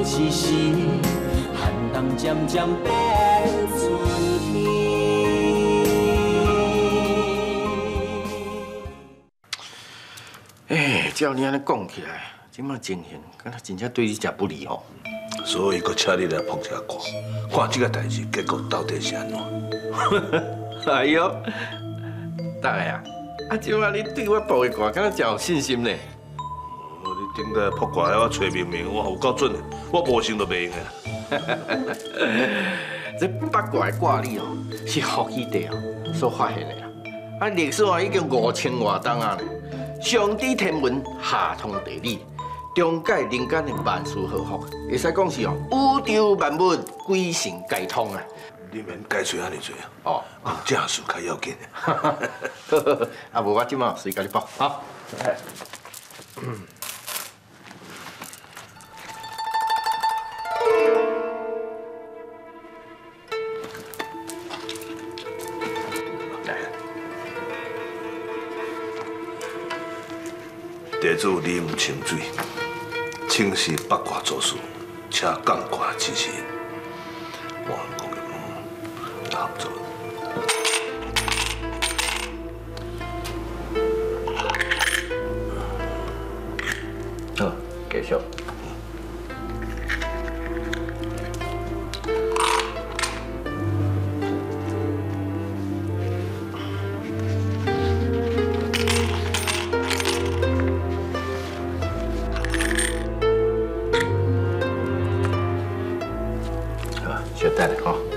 时时，寒冬渐渐变春天。 哎，照你安尼讲起来，即马情形，敢若真正对你真不利吼。 所以，佮请你来碰一下看，看这个代志结果到底是安怎？ 哎呦，大个啊，即马你对我报的歌，敢若真有信心呢？ 你顶个扑怪我找明明，我有够准的，我无信都袂用的。 这八卦的卦理哦，是伏羲帝哦所发现的啦。啊，历史啊已经5000多年啊咧。上知天文，下通地理，中解人间的万事和合，会使讲是哦，宇宙万物鬼神皆通啊。 你免解释安尼多哦， 讲正事较要紧。 啊，无我即马随甲你报，好。 地主你唔清水，请示八卦做事，请降卦指示。我讲合作。 好，继续。小等下吼。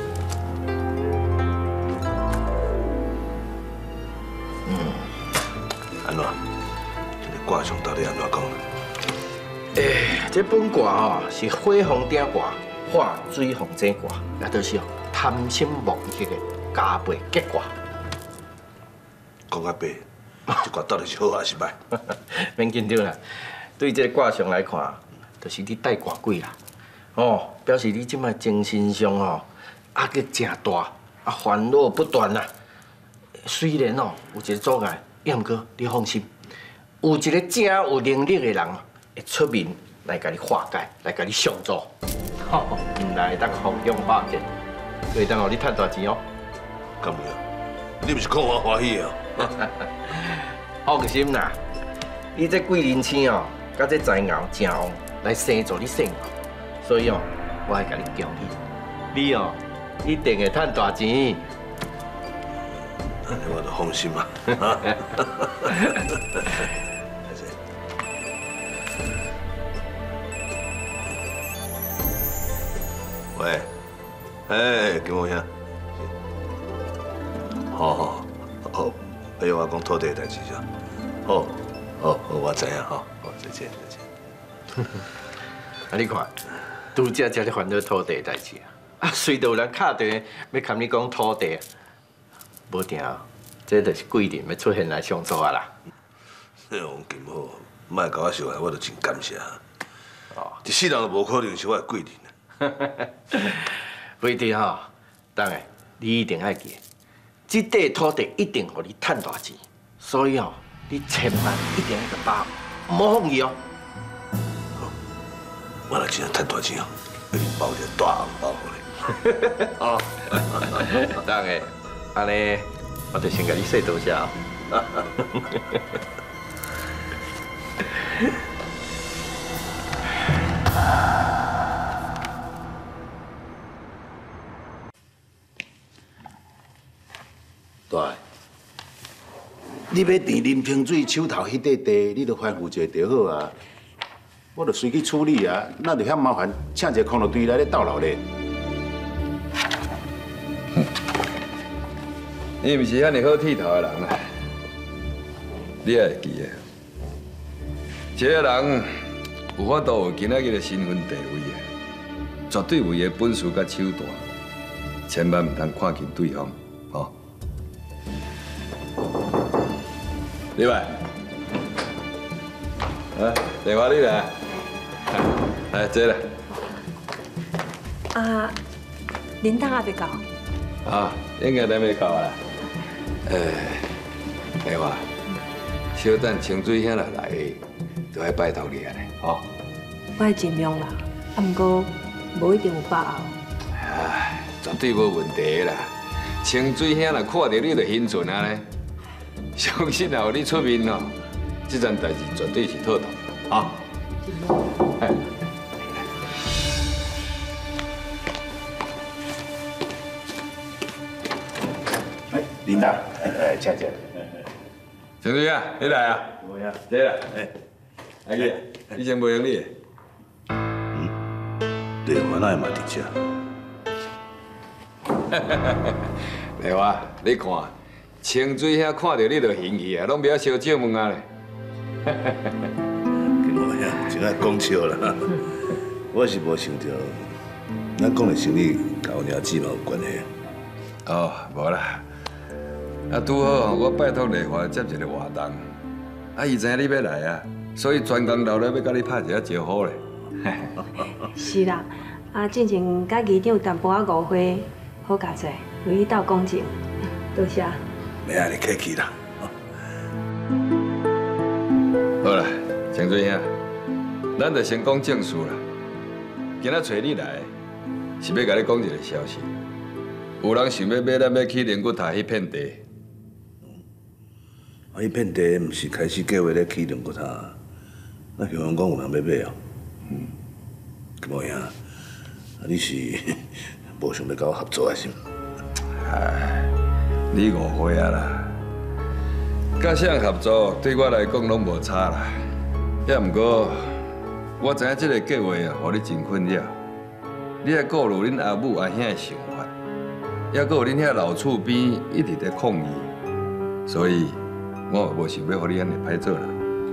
安怎？这个卦象到底安怎讲呢？ 这本卦哦是火风鼎卦，化水风井卦，也就是哦贪心莫逆的加倍结卦。 讲较白，这卦到底是好还是歹？ 免紧张啦，对这个卦象来看，就是你带卦鬼啦。哦，表示你即摆精神上哦压力真大，啊烦恼不断啦。虽然哦有一个阻碍，也毋过你放心，有一个真有能力的人会出面来甲你化解，来甲你相助。吼，毋来当逢凶化吉，会当互你赚大钱哦。 敢有？你毋是讲我欢喜哦？ 放心啦，你这贵人星哦，甲这财爻正旺来生助你生活，所以哦，我会甲你强你，你哦一定会赚大钱。 安尼我就放心嘛。喂，哎，金毛兄，好，哎呦，我讲土地的代志是吧？好，我知影哈，好，再见。 啊，你看，拄则才咧烦恼土地的代志啊，随着有人敲电要甲你讲土地，无定，这就是贵人要出现来相助啊啦。 哎呦，金好，莫甲我伤害，我就真感谢。 哦， 一世人都无可能是我的贵人。 不一定吼，当然你一定爱记，这块土地一定互你赚大钱，所以哦，你千万一定要个把握，莫放弃哦。 我若真赚大钱哦，给你包一个大红包给你。 哦，当然，安尼我就先甲你说多谢哦。 大，你要填林清水手头迄块地，你就吩咐一下就好啊。我就随去处理啊，哪就遐麻烦，请一个空落队来咧斗劳咧。 你毋是遐尼好剃头的人啊，你也会记的。一个人有法度有今仔日的身份地位啊，绝对有伊的本事甲手段，千万唔通看轻对方，吼。李伟，电话你来，来坐来。 啊，恁当也未到。 啊，应该还没到啊。电话，小等清水兄来，就爱拜托你啊咧，吼。 我会尽量啦。 毋过无一定有把握。 唉，绝对无问题啦。清水兄若看到你就兴奋啊咧，相信若有你出面哦，这件代志绝对是妥当啊。哎， 领导，请请。 清水啊，你来啊？ 有呀。 对啦，阿姐，以前无用你的。 电话那嘛伫遮。 丽华，你看，清水兄看到你就兴起啊，拢不要烧酒问啊咧。 金华兄，真爱讲笑啦。我是无想到，咱讲的生意甲有娘姊嘛有关系。 哦，无啦。啊，拄好我拜托丽华接一个活动，啊，伊知影你要来啊，所以专工留咧要甲你拍一下招呼咧。 是啦，啊，进前甲议长淡薄仔误会，好佳哉，为你斗公正，多谢。 袂安尼客气啦。 好啦，清水兄，咱就先讲正事啦。今仔找你来，是要甲你讲一个消息。有人想要买咱要去灵骨塔迄片地。 啊，迄片地毋是开始计划咧起灵骨塔，那听讲有人要买哦。金华兄，啊，你是无想要甲我合作啊？是吗？ 唉，你误会啊啦！甲啥人合作对我来讲拢无差啦。也毋过，我知影这个计划啊，互你真困扰。你爱顾虑恁阿母阿兄的想法，也搁有恁遐老厝边一直在抗议，所以我嘛无想要互你安尼歹做啦。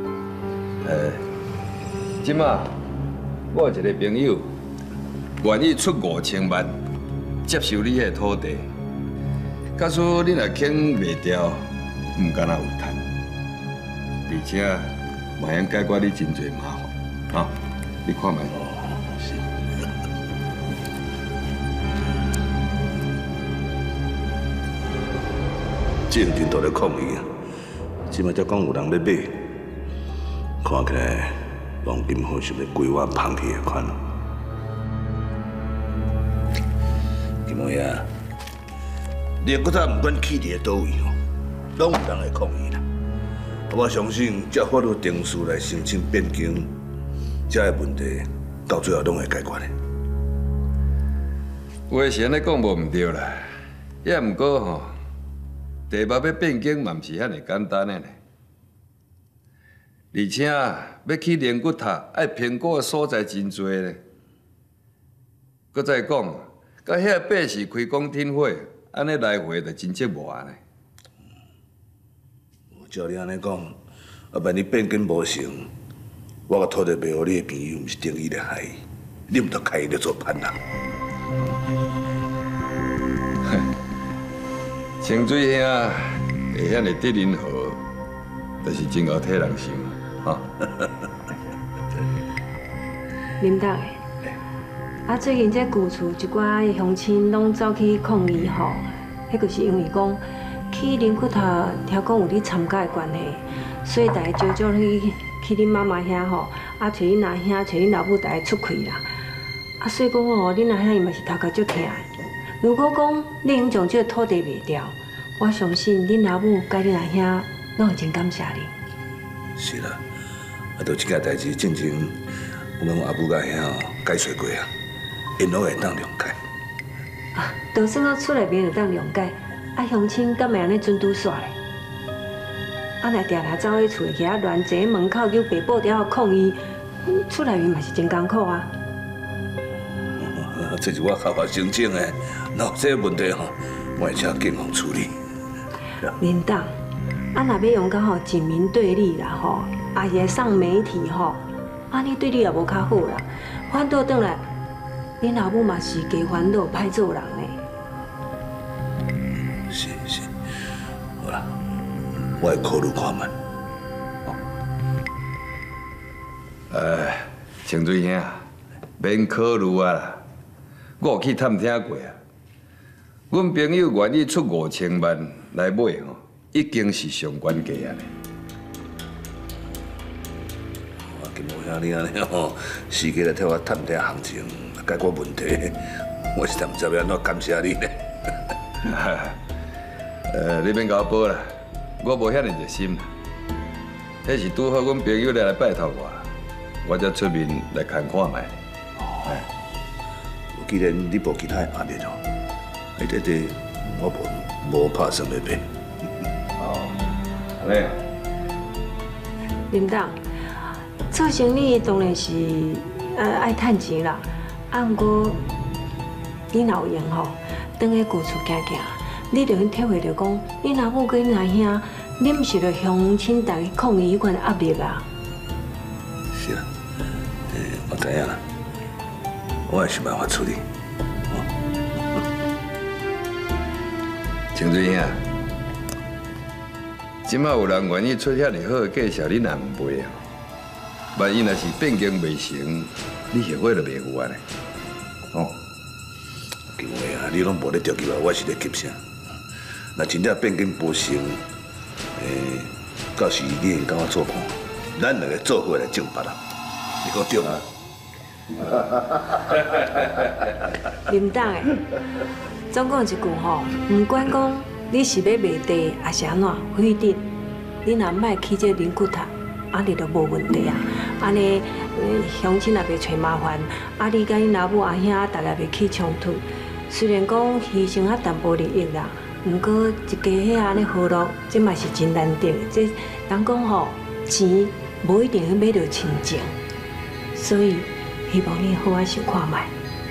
即马我有一个朋友愿意出5000万接收你遐土地。假使你若肯卖掉，唔敢若有赚，而且嘛能解决你真侪麻烦，啊！你看卖。 是。政治都咧抗议啊，即摆才讲有人要买，看起来王金虎是要规划放弃的款。金华兄，灵骨塔不管起伫倒位吼，拢有人会抗议啦。我相信，只法律定数来申请变更，这个问题到最后拢会解决的。 话是安尼讲无毋对啦，也毋过吼，地目要变更嘛毋是遐尼简单的呢。而且要去灵骨塔，爱评估的所在真多咧。搁再讲，甲遐八是开工天火，安尼来回就真折磨呢。 照你安尼讲，啊，万一变更无成，我甲土地卖互你的朋友，毋是定义来害伊，你毋得开伊咧做叛人。 清水兄会遐尼得人好，就是真够替人想，哈。 林董的，啊，最近这旧厝一寡乡亲拢走去抗议吼，迄就是因为讲去灵骨塔听讲有你参加的关系，所以大家招招去恁妈妈遐吼，啊，找恁阿兄、找恁老母，大家出气啦。啊，所以讲吼，恁阿兄伊嘛是头壳足疼的。如果讲你能将这个土地卖掉，我相信恁老母甲恁阿兄拢会真感谢你。 是啦，啊，就这件代志进前，我们阿母甲兄解说过啊，因拢会当谅解。 啊，就算我出来面就当谅解，啊，乡亲敢会安尼准拄煞咧？啊，若定定走去厝遐乱坐门口叫爸母伫遐抗议，出来面嘛是真艰苦啊。 这是我合法申请的，若有这个问题吼，我会请警方处理。 林董，啊，若要用到吼警民对立啦吼，啊也上媒体吼，安尼对你也无较好啦。反倒转来，恁老母嘛是加烦恼歹做人呢。 是，好啦，我会考虑看卖。 清水兄，免考虑啊啦，我有去探听过啊。阮朋友愿意出5000万来买吼，已经是上关价啊咧。 金毛兄，你安尼吼，时间来替我探听行情，解决问题，我是毋知要安怎感谢你呢。 你免甲我报啦，我无遐尼热心啦。迄是拄好阮朋友来拜托我才出面来看看卖。 既然你无其他压力哦，迄个我无拍算要买。 安尼。 林董，做生意当然是爱趁钱啦，毋过你若有闲吼，当去旧厝行行，你就会体会到讲，你若母跟你阿兄忍受着乡亲大去抗议迄款压力啊。 是啦，我知影啦，我会想办法处理。 清水兄，即摆有人愿意出遐尼好的介绍，你若唔买啊？万一若是变更袂成，你后悔就袂有啊呢？哦， 金话啊，你拢无咧着急啊，我是咧急啥？若真正变更无成，到时你会跟我做伴，咱两个做伙来种别人，你讲对吗？ 林董诶，总讲一句吼，唔管讲你是要卖地，还是安怎废地，你若莫起这人骨头，安尼就无问题啊。安尼乡亲也袂找麻烦，啊你甲你老母阿兄大家袂起冲突。虽然讲牺牲啊淡薄利益啦，不过一家迄安尼和乐，这嘛是真难得。这人讲吼，钱无一定去买到亲情，所以希望你好好想看卖。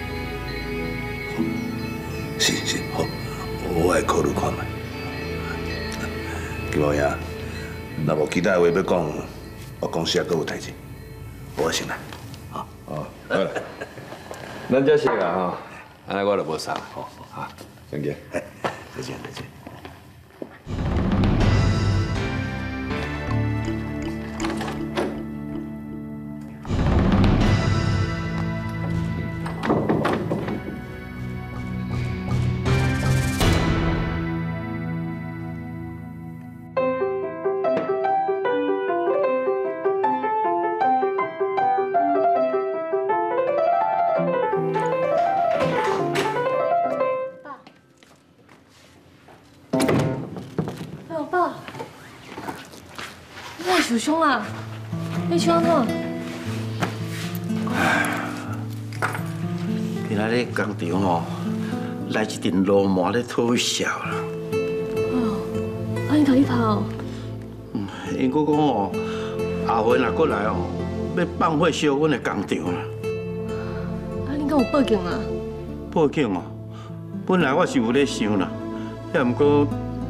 是好，我会考虑看卖。金毛兄，若无其他话要讲，我公司还阁有代志，我先来。 哦，好啦，咱这些啊吼，安尼我就无啥，好，啊，再见。 再见，再见。 受伤啦！你伤安怎？ 今仔日工厂哦，来一阵落毛咧吐血啦。 哦，啊，你头去拍哦？ 因佫讲哦，下回若过来哦，要放火烧阮的工厂啦。 啊，你敢有报警啊？ 报警哦，本来我是有咧想啦，也毋过。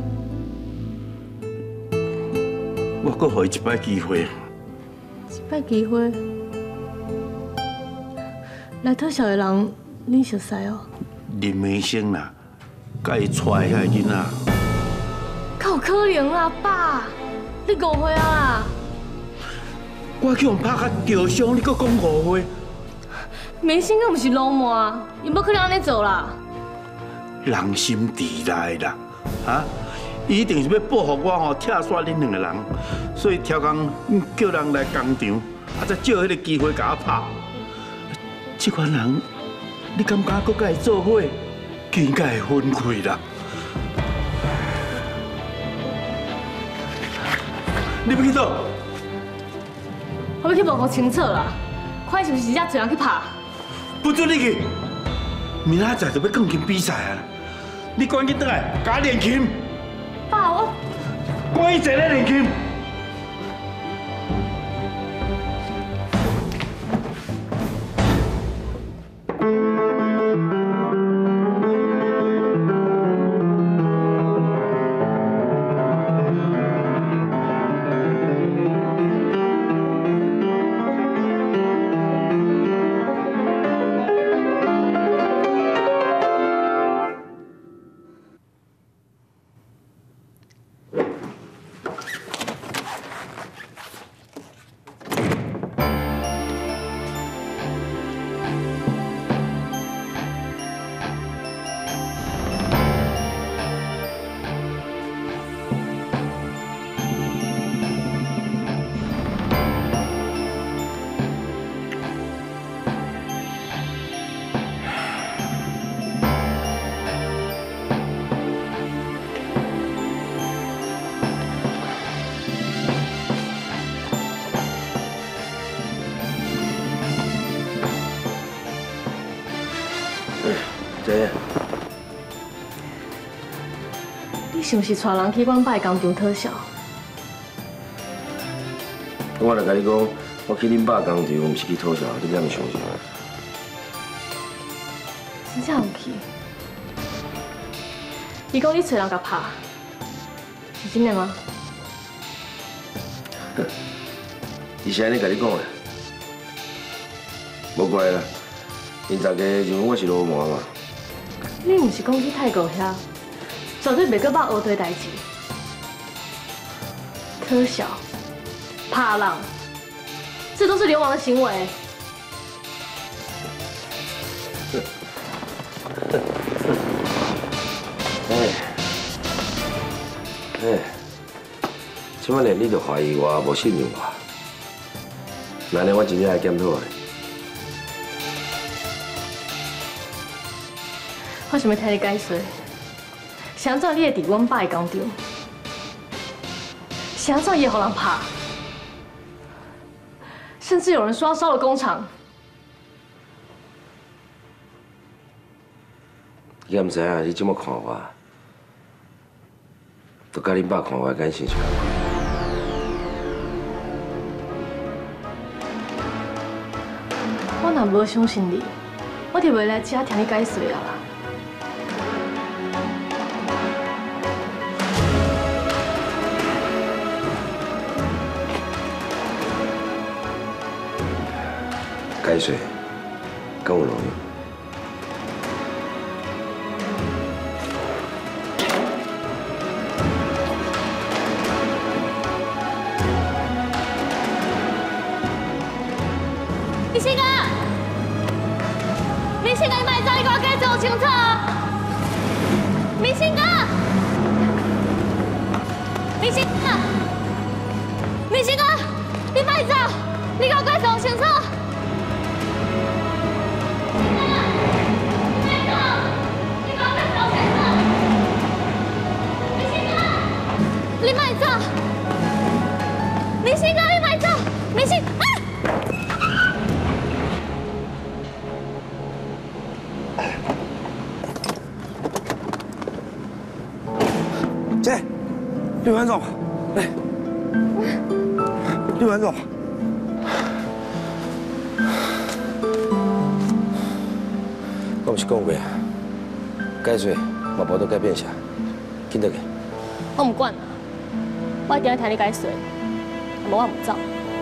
我阁予伊一摆机会。 一摆机会？来偷笑的人，你熟悉哦？ 林明生啦，甲伊带遐个囡仔。 敢有可能啦，爸？你误会啊啦！ 我去用拍甲吊伤，你阁讲误会？ 明星敢毋是流氓，伊无可能安尼做啦。 人心伫内啦，啊！伊一定是要报复我吼，拆煞恁两个人，所以超工叫人来工厂，啊，再借迄个机会甲我拍。这款人，你感觉搁甲伊做伙，应该会分开啦。你要去倒？ 我要去报告清楚啦，看是毋是真正找人去拍。 不准你去！明仔载就要钢琴比赛啊！你赶紧倒来，甲我练琴。 爸，我赶紧坐来练琴。 这你是不是带人去阮爸工厂讨销？ 我来甲你讲，我去恁爸工厂，毋是去讨销，你敢会相信？ 真正有去？伊讲你找人甲拍，是真的吗？ 伊是安尼甲你讲的，无怪啦，因大家认为我是流氓嘛。 你毋是讲去泰国遐，绝对袂阁捌学对代志，讨销、拍人，这都是流氓的行为。即摆连你都怀疑我，无信任我，那呢我真正来检讨下。 我想要替你解释，谁怎你会伫阮爸的工厂？谁怎也互人拍？甚至有人说要烧了工厂。 你敢毋知影？你这么看我，都甲恁爸看我的眼神是安怎？ 我若无相信你，我就袂来遮听你解释啊啦。 解释，跟我容易。 明星哥，明星哥，你莫走，你给我解释清楚。明星哥，明星哥，明星哥，你莫走，你给我解释清楚。你莫走，明星哥，你莫走，明星啊！ 姐，绿丸总，来，绿丸总，我不是讲过啊，解水嘛无得改变啥，紧得去。 我唔管啊，我一定要听你解释，无我唔走。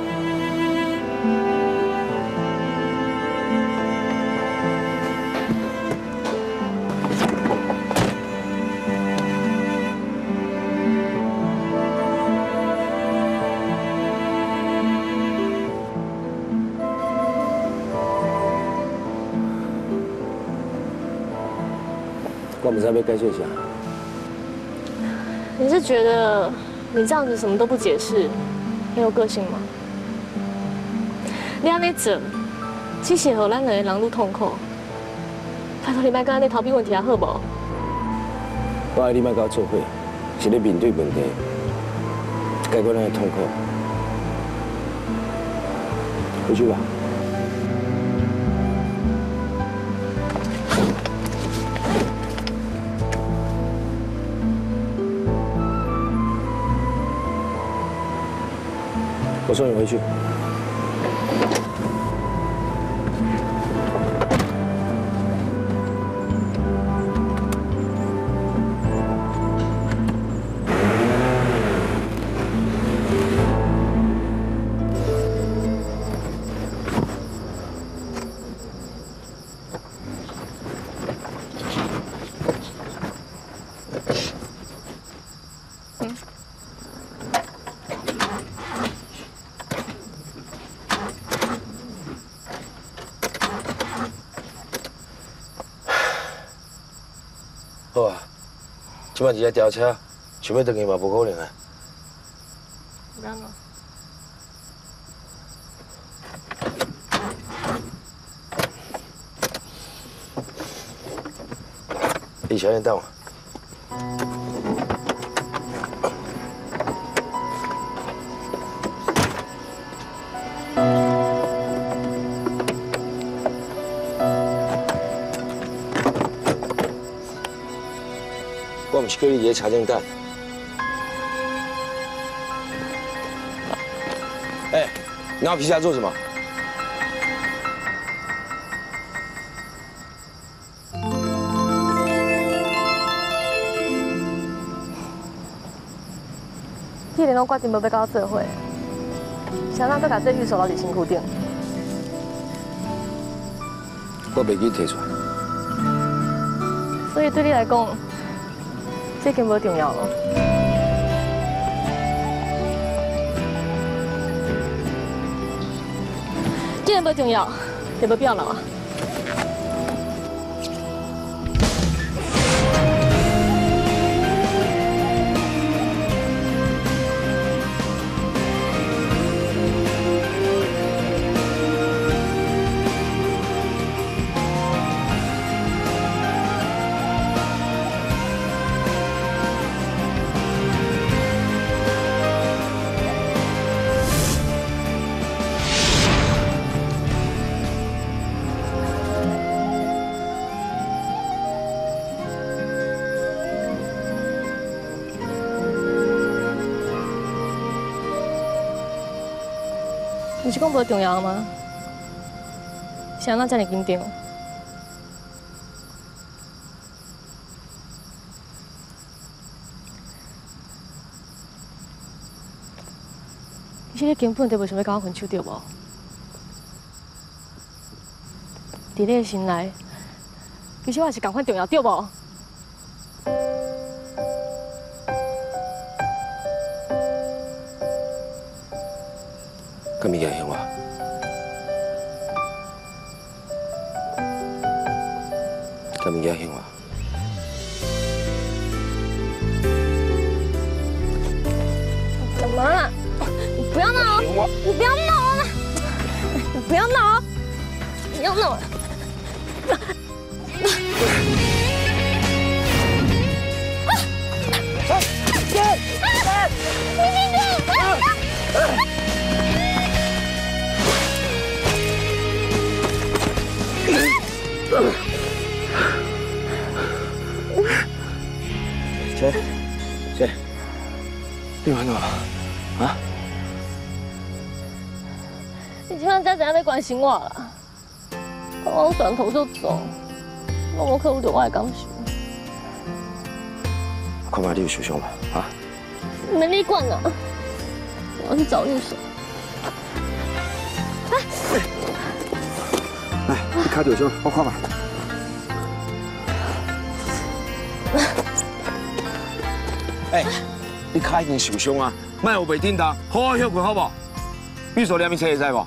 我不知道要解释啥。 你是觉得你这样子什么都不解释，很有个性吗？你安尼做，只是让咱两个人愈痛苦。拜托你莫跟安尼逃避问题啊，好无？ 我爱你莫甲我做伙，是咧面对问题，解决咱的痛苦。回去吧。我送你回去。好啊，即摆一只吊车，想要转去嘛无可能啊。 怎样啊？ 你小心等我。 不是叫你在车上等。哎，你要皮下做什么？ 既然拢决定要甲我做伙，谁人要甲这玉手留伫身躯顶？ 我袂记提出来。 所以对你来讲，这已经无重要了。既然无重要，就无必要闹啊。你是讲无重要吗？谁人遮尔紧张？其实你根本就袂想要甲我分手，对无？伫你的心内，其实我也是同款重要，对无？ 干物件向我？干物件向我？ 干嘛？你不要闹！你不要闹了！你不要闹！不要闹！ 谁？你玩哪？啊？ 你今晚再怎样要关心我啦？我转头就走，让我考虑我的感受。 看嘛，你有受伤吗？啊？ 没你管啊！我要去找律师。 来，你卡着伤，我看嘛。哎，你脚已经受伤啊，莫有袂叮当，好好休困好不？律所念面册会使无？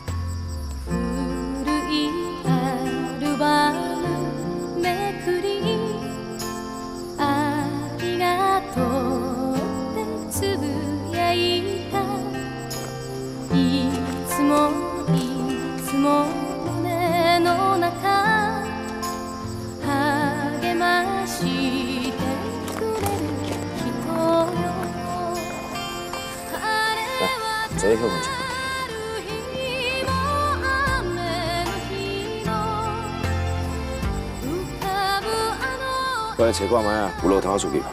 坐休困一下。我来找看卖啊，有路通出去。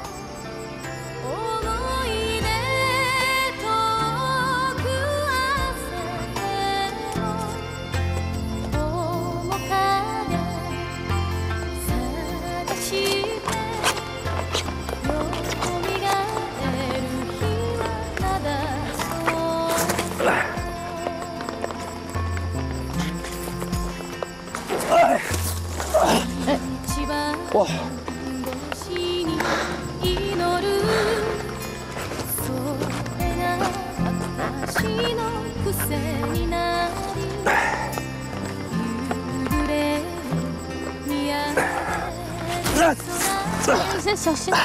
哇！ 先小心。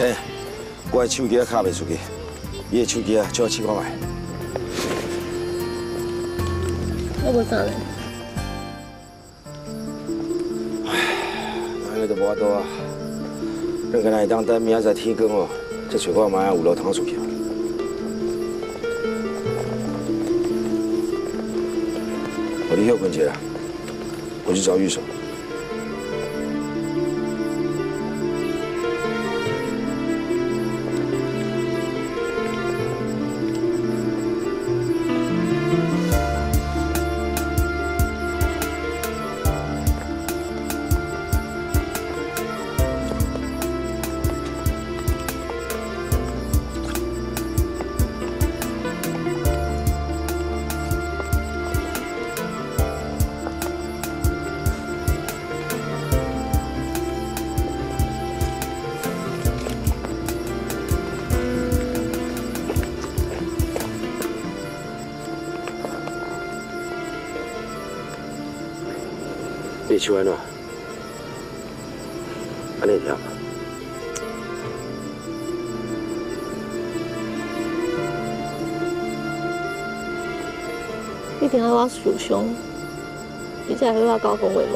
生，我的手机啊卡袂出去，你的手机啊借我试看卖。 我无啥嘞。 安尼就无法度啊！咱敢若会当等明仔载天光哦，再找看卖有路通出去。我你休困一下，我去找玉手。 你手安怎？安尼听。 一定要我受伤，你才会我交讲话吗？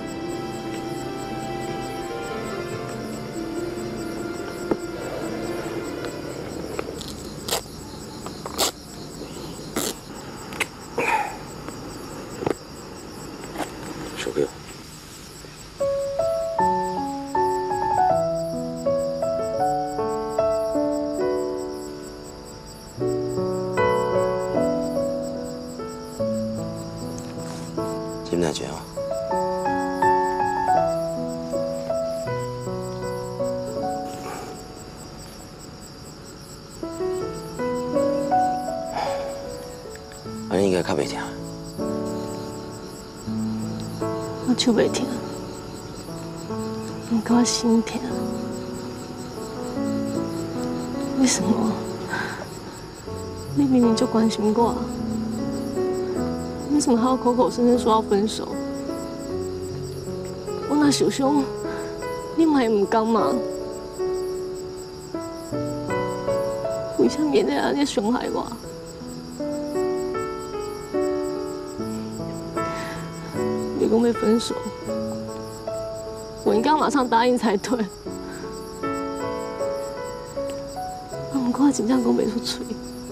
小哥。 真难讲啊！安尼应该较袂疼。 我手袂疼，不过我心疼。为什么？你明明就关心我。 为什么还要口口声声说要分手？我那受伤，你嘛会唔甘嘛？为什么你安尼伤害我？你讲要分手，我应该马上答应才对。不过我真正讲袂出嘴。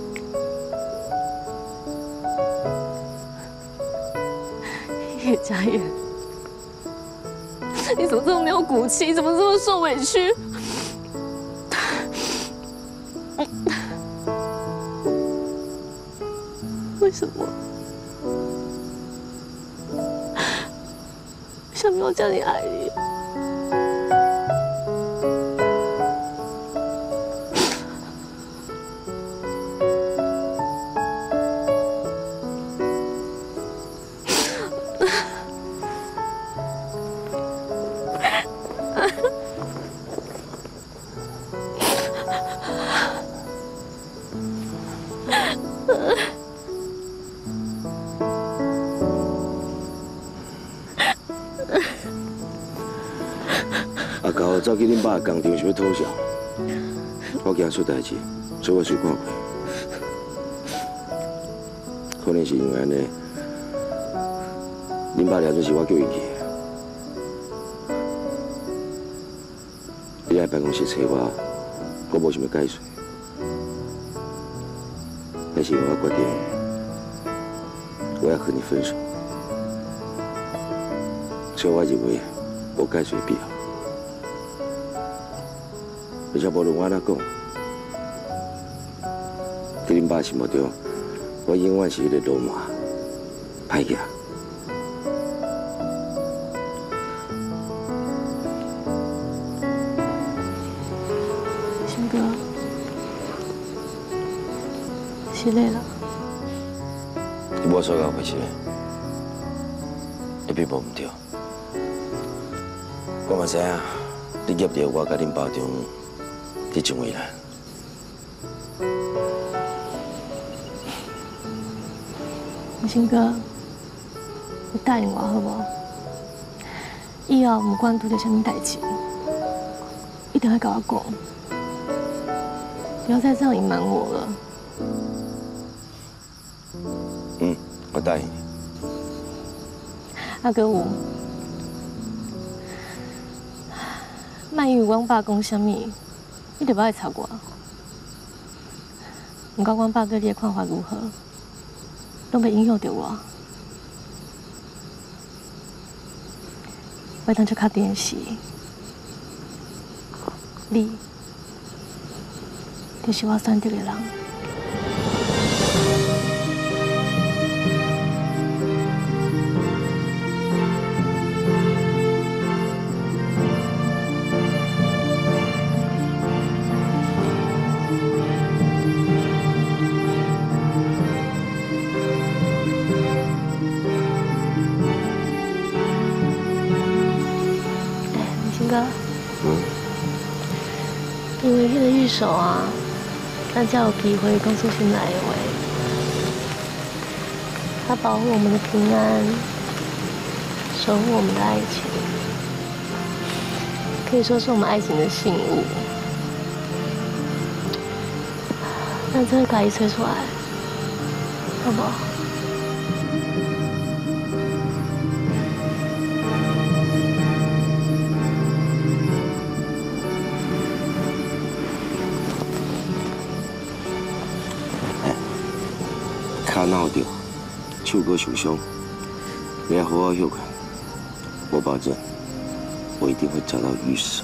叶佳妍，你怎么这么没有骨气？怎么这么受委屈？为什么？想不要叫你爱你？ 啊，到走去恁爸工厂想要讨笑，我惊出代志，所以我随看过。可能是因为安尼，恁爸了准是我叫伊去的。你来办公室找我，我无想要解释。那是因为我决定，我要和你分手，所以我认为无解释的必要。 而且无论我安怎讲，在恁爸心目中，我永远是迄个老麻、歹囝。 新哥，是累了。 你无说到回事，你并无唔对。我嘛知影，你业着我甲恁爸中。 你真为难， 新哥，你答应我好不好？以后不管拄着什么代志，一定要甲我讲， 不要再这样隐瞒我了。 嗯，我答应你。 阿哥有，万一有阮爸讲啥物，你就不爱插我。唔管阮爸对你的看法如何，拢袂影响到我。我当就较电视，你就是我选择的人。因为迄个玉手啊，咱才有机会讲出心内的话，它保护我们的平安，守护我们的爱情，可以说是我们爱情的信物。咱真的把伊吹出来，好不好？ 脚闹着，手阁受伤，你要好好休息。我保证，我一定会找到玉手。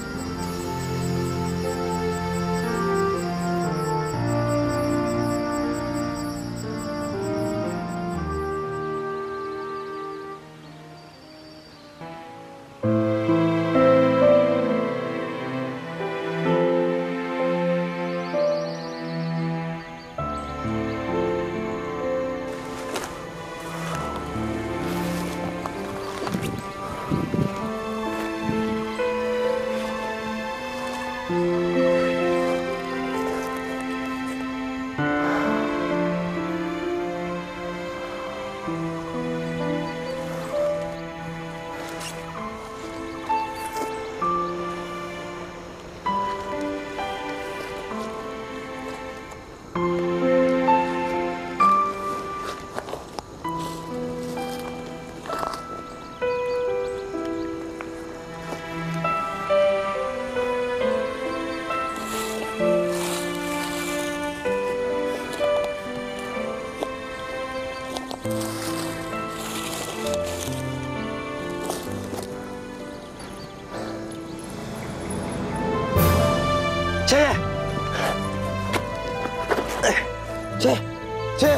姐，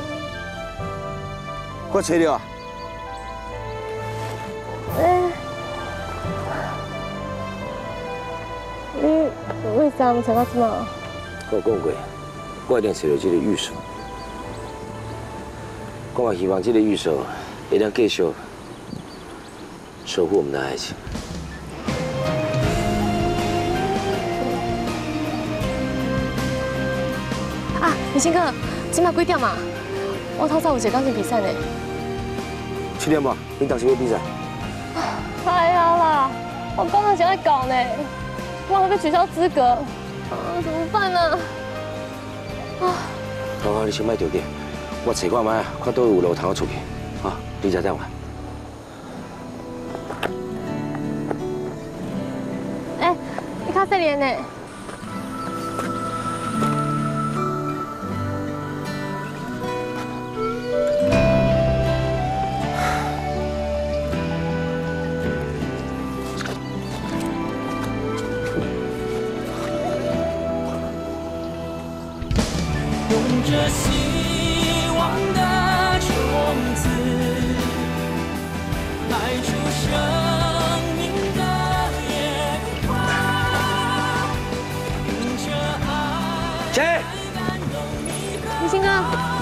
我找着啊！ 你为啥要找到这么？ 我讲过，我一定找到这个玉手。我也希望这个玉手会能继续守护我们的爱情。 啊，明星哥，今麦几点嘛？我透早有一个钢琴比赛呢。 7点吧，你当时要比赛？ 哎呀啦，我刚刚想要搞呢，我还被取消资格，怎么办呢？ 好，你先别着急，我找看卖，看倒有路通出去。啊，你再等我。 哎，你较细练呢。 用着希望的种子，开出生命的野花，用着爱来感动你和明星哥，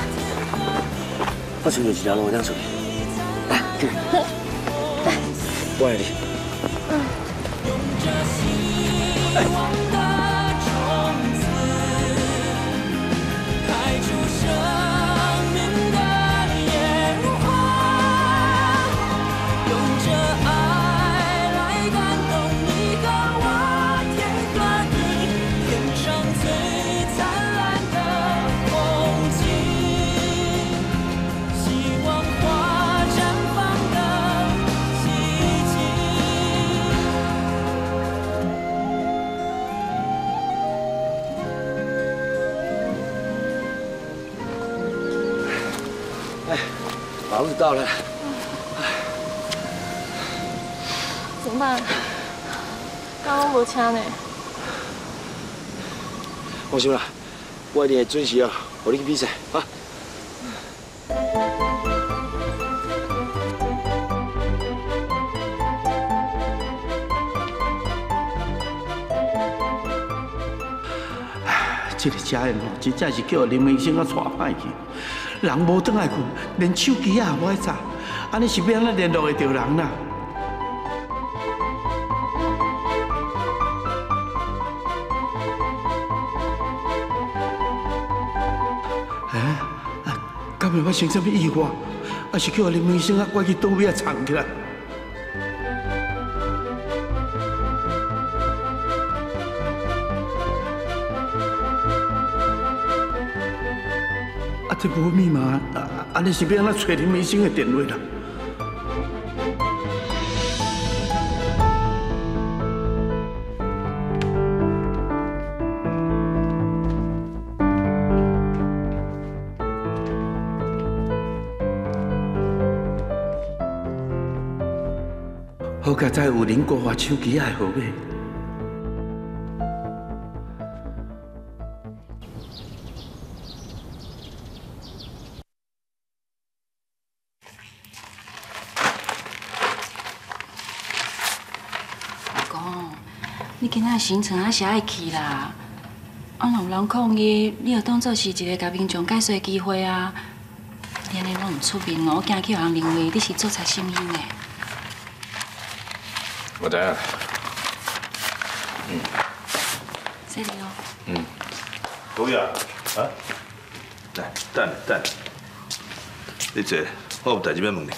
我找到一条路通出去。来，我爱你。 用着希望的种子，开出生命的野花，用着爱来感动你和我，天和地，天上最马路到了。 怎么办？刚刚无车呢。 放心啦，我一定会准时啊，陪你去比赛啊。 这个家人哦，真正是叫林明生啊带歹去，人无转来困，连手机也无爱查，安尼是要安怎联络会到人啦？敢会发生什么意外？还是叫林明生啊赶去倒位啊藏起来？这无密码，安尼是要安怎找林明生的电话啦？好佳在有林国华手机的号码。 你今仔行程还是爱去啦。啊，若有人抗议，你就当作是一个甲民众解说的机会啊。你安尼拢唔出面哦，惊去人认为你是做贼心胸的。 我知影。 谢你哦。 导演，啊，来，等，你坐，我有代志要问你。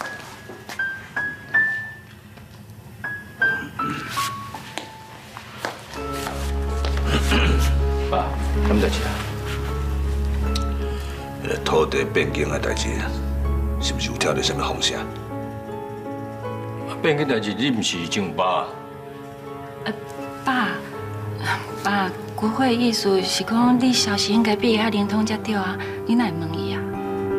爸，什么代志啊？ 土地变更的代志啊，是不是有听到什么风声？ 变更代志你唔是真有爸？ 爸，国会意思是讲你消息应该比较灵通才对啊，你哪会问伊啊？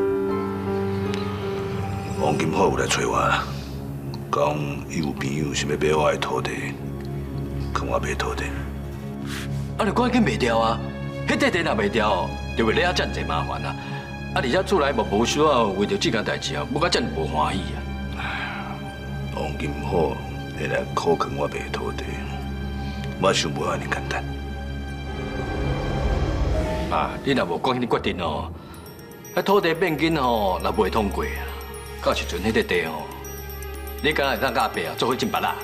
王金虎有来找我，讲伊有朋友想要买我的土地，跟我买土地。 啊，你赶紧卖掉啊！迄块地若卖掉，就会惹啊遮济麻烦啊！啊，而且厝内嘛无需要为着这件代志啊，要甲遮无欢喜啊！ 王金虎会来考劝我卖土地，我想无安尼简单。 啊，你若无赶紧决定哦，迄土地变更吼，若袂通过啊，到时阵迄块地吼，你敢会当甲阿伯啊做伙进别啦？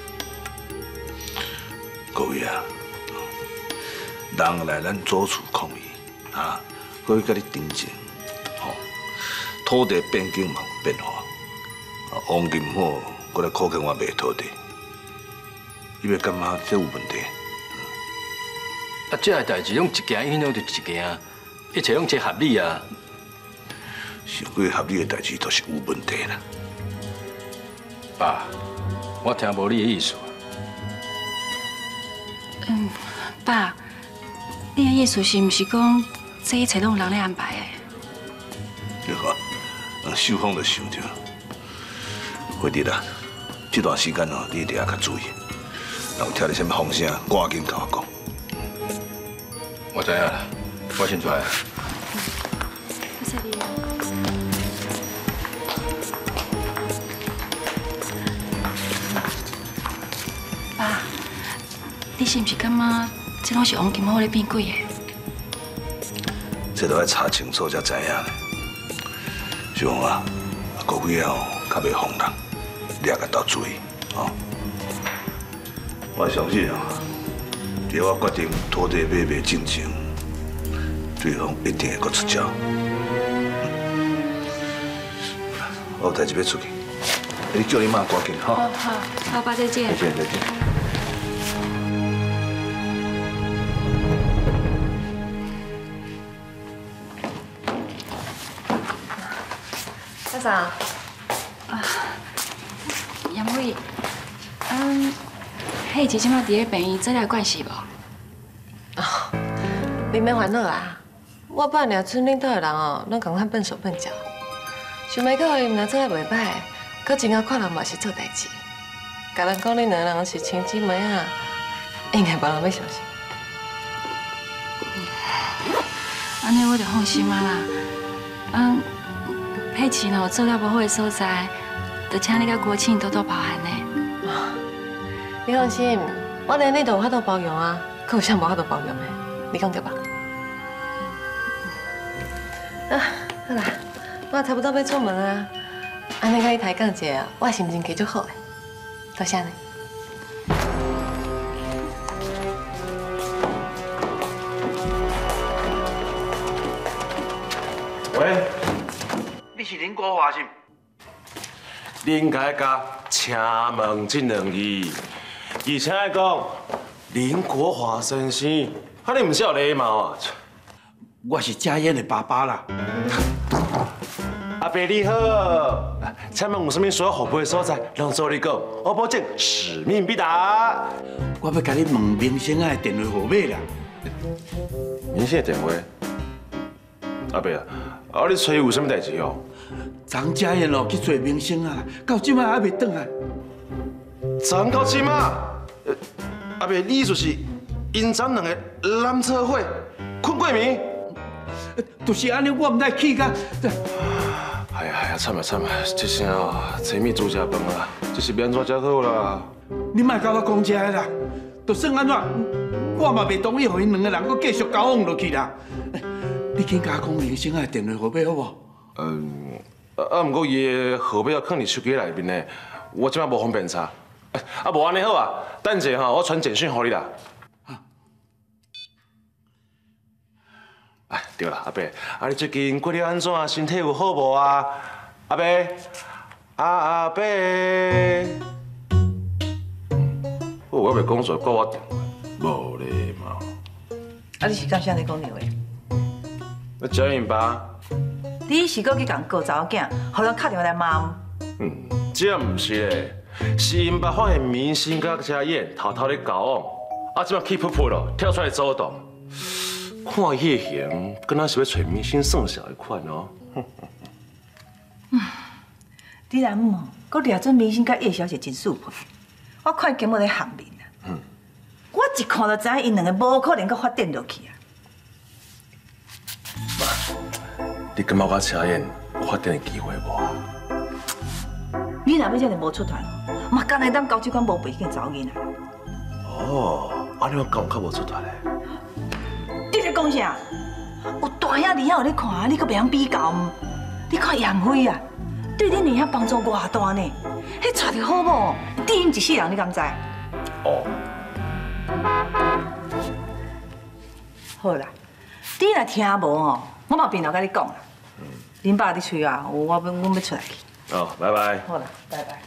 各位啊！人来咱祖厝抗议啊，可以甲你订正，吼，土地变更嘛有变化，王金虎过来考劝我卖土地，伊要感觉这有问题。 啊，这个代志拢一件影响着一件，一切拢切合理啊。 想过合理的代志都是有问题啦。 爸，我听无你的意思。 爸。你的意思是毋是讲，这一切拢有人咧安排的？ 你看，秀芳就想着，惠弟啊，这段时间哦，你一定要较注意，若有听到什么风声，赶紧甲我讲。 我知影啦，我先出来。 谢谢你。爸，你是毋是感觉？这拢是王金虎咧变鬼的， 这都要查清楚才知影咧。小凤啊，各位啊，较袂放人，你也甲斗注意哦。我相信啊，在我决定土地买卖进前，对方一定会阁出招。我有代志要出去，你叫你妈赶紧哈。 好，爸再见。 再见。 阿嫂， 杨伟，迄一即摆伫咧病院，这了关系无？ 你免烦恼啦，我爸娘村领导的人哦，拢共款笨手笨脚， 想袂到伊毋但做得袂歹，佮真够看人嘛是做代志。甲人讲恁两人是亲姊妹啊，应该无人要相信。 安尼我就放心啊啦。佩奇呢，有做了无好的所在，就请你甲国庆多多包涵呢。 你放心，我连你都有法度包容啊，可有啥无法度包容的？你讲对吧？啊，好啦，我差不多要出门啊。安尼甲你抬杠一下，我心情加足好诶。多谢你。 喂，你是林国华是？你应该甲请问这两字，而且来讲林国华先生，你唔是有礼貌啊？ 我是家燕的爸爸啦。 阿伯你好，请问有啥物需要服务的所在，让助理讲，我保证使命必达。 我要甲你问明星的电话号码啦。 明星的电话？阿伯啊，你找伊有啥物代志哦？ 张家燕哦去找明星啊，到即摆还未转来。 张到即摆，阿伯你意思是因咱两个揽车伙困过暝？ 就是安尼，我唔知去甲。 哎呀，惨啊惨啊！这声哦，柴米煮食饭啊，这是免怎才好啦。 你莫甲我讲这个啦，就算安怎，我嘛袂同意，互因两个人搁继续交往落去啦。你紧甲我讲明星的电话号码好无？ 不过伊的号码要放伫手机内面呢，我即摆无方便查。无安尼好啊，等者吼，我传简讯互你啦。哎，对啦，阿伯，你最近过得安怎？身体有好无啊？阿伯，阿伯，我袂讲错，挂我电话，无礼貌。 你是干啥咧讲电话？ 我叫因爸。 你是搁去共告查某囝，互人敲电话来骂？ 这毋是咧，是因爸发现明星甲家燕偷偷咧交往，即摆气噗噗咯，跳出来走动。看迄个型，敢若是要找明星算小的款哦。 你若唔搁掠准明星甲叶小姐真素配，我看根本咧含面啊！我一看就知影因两个无可能搁发展落去啊！ 你感觉我车燕有发展的机会无啊？ 你若要遮尔无出头，嘛干来当交这款无背景的查某囡仔。 哦，安尼我感觉无出头咧。 你在讲啥？有大兄弟有咧看，你搁袂晓比较？你看杨辉啊，对恁二兄帮助偌大呢？迄娶着好某，对因一世人，你敢知？ 哦。 好啦，你若听无哦，我嘛便头甲你讲啦。恁爸伫厝啊，我要出来去。 哦，拜拜。 好啦，拜拜。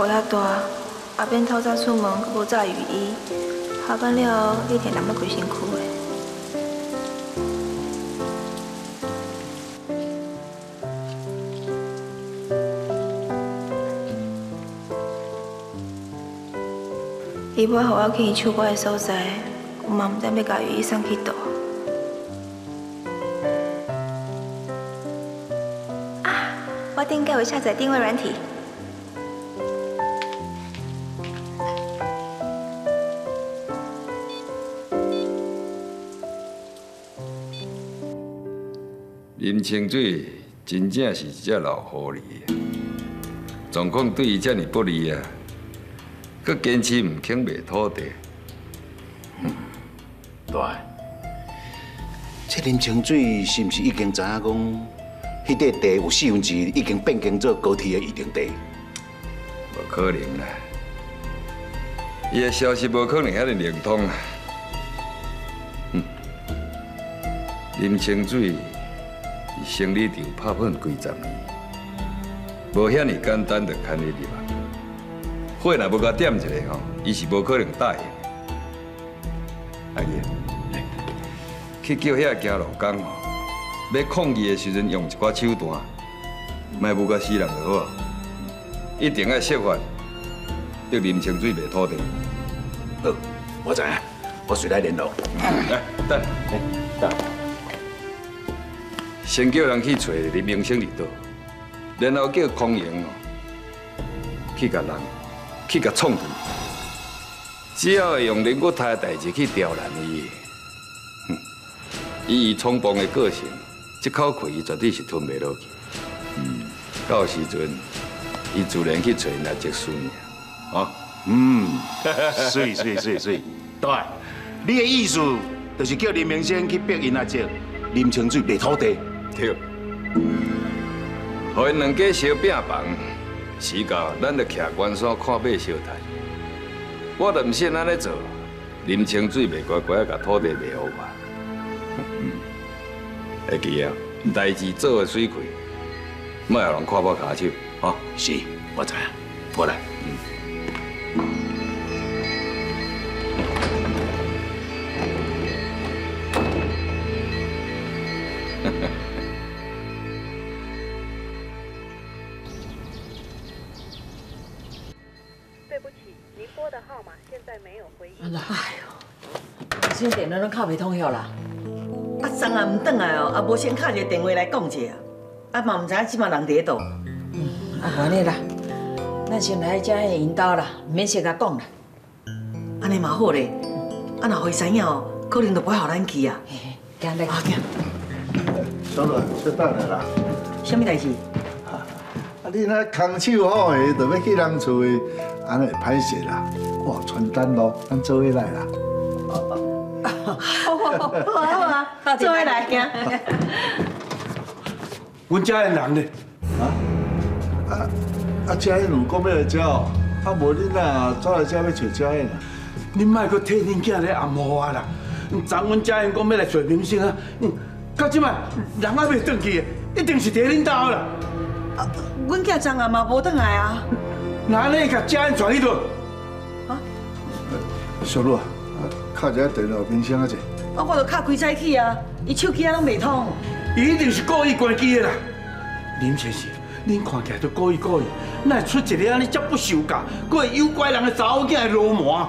遐大，也免透早出门，佮无炸雨衣。下班了，你定难要规身躯的。伊要互我去伊唱歌的所在，我嘛毋知要甲雨衣送去倒。啊，我顶个有下载定位软体。 林清水真正是一只老狐狸，状况对伊遮尔不利啊，佮坚持唔肯卖土地。 大，这林清水是毋是已经知影讲，迄块地有1/4已经变更做高铁的预定地？ 无可能啦，伊的消息无可能遐尼灵通啊。林清水。 生理场拍拼几十年，无遐尼简单就牵你入啊！火若无甲点一下吼，伊是无可能答应。阿爷，去叫遐行路工吼，要抗议的时阵用一寡手段，莫无甲死人就好。一定要设法逼林清水卖土地。 好，我知影，我随来联络。 来，等，等。 先叫人去找林明星伫倒，然后叫空营哦去甲人去甲创治，只要会用林国泰的代志去刁难伊，以伊冲动的个性，这口气伊绝对是吞袂落去。到时阵伊自然去找人来结束尔， 水，对，你的意思就是叫林明星去逼因阿姐林清水卖土地。 对，互因两家相拼房，时到咱就徛关山看马烧台。我就唔信安尼做，林清水袂乖乖甲土地卖互我。会记啊，代志做个水开，莫让人看破骹手，吼。 是，我知影，我来。 先电话拢敲袂通晓啦，啊，昨暗唔转来哦，啊，无先敲一个电话来讲者，啊，嘛唔知影即马人伫倒。啊，安尼啦，咱先来遮引导啦，免先甲讲啦。安尼嘛好咧，啊，若互伊知影哦，可能就不会互咱去啊。行来，行。 小伦，小等下啦。 什么代志？ 啊，你那空手好个，就要去人厝的，安尼会歹势啦。哇，传单咯，咱做伙来啦。 好啊，做伙来行。 阮家的人呢？ 嘉燕有讲要来遮哦，啊无恁啊走来遮要找嘉燕啊。 恁莫搁替恁囝咧暗嬷我啦！昨阮家燕讲要来找明星啊，到即摆人还未转去的，一定是伫恁兜啦。 阮囝昨暗嘛无转来啊。 那安尼甲家燕带去倒？ 小路啊。 敲一下电话冰箱啊者， 我就敲几早起啊，伊手机啊拢袂通。 伊一定是故意关机的啦。林先生，恁看起来都故意，哪会出一个安尼这不受教，佫会诱拐人的查某囝的罗麻？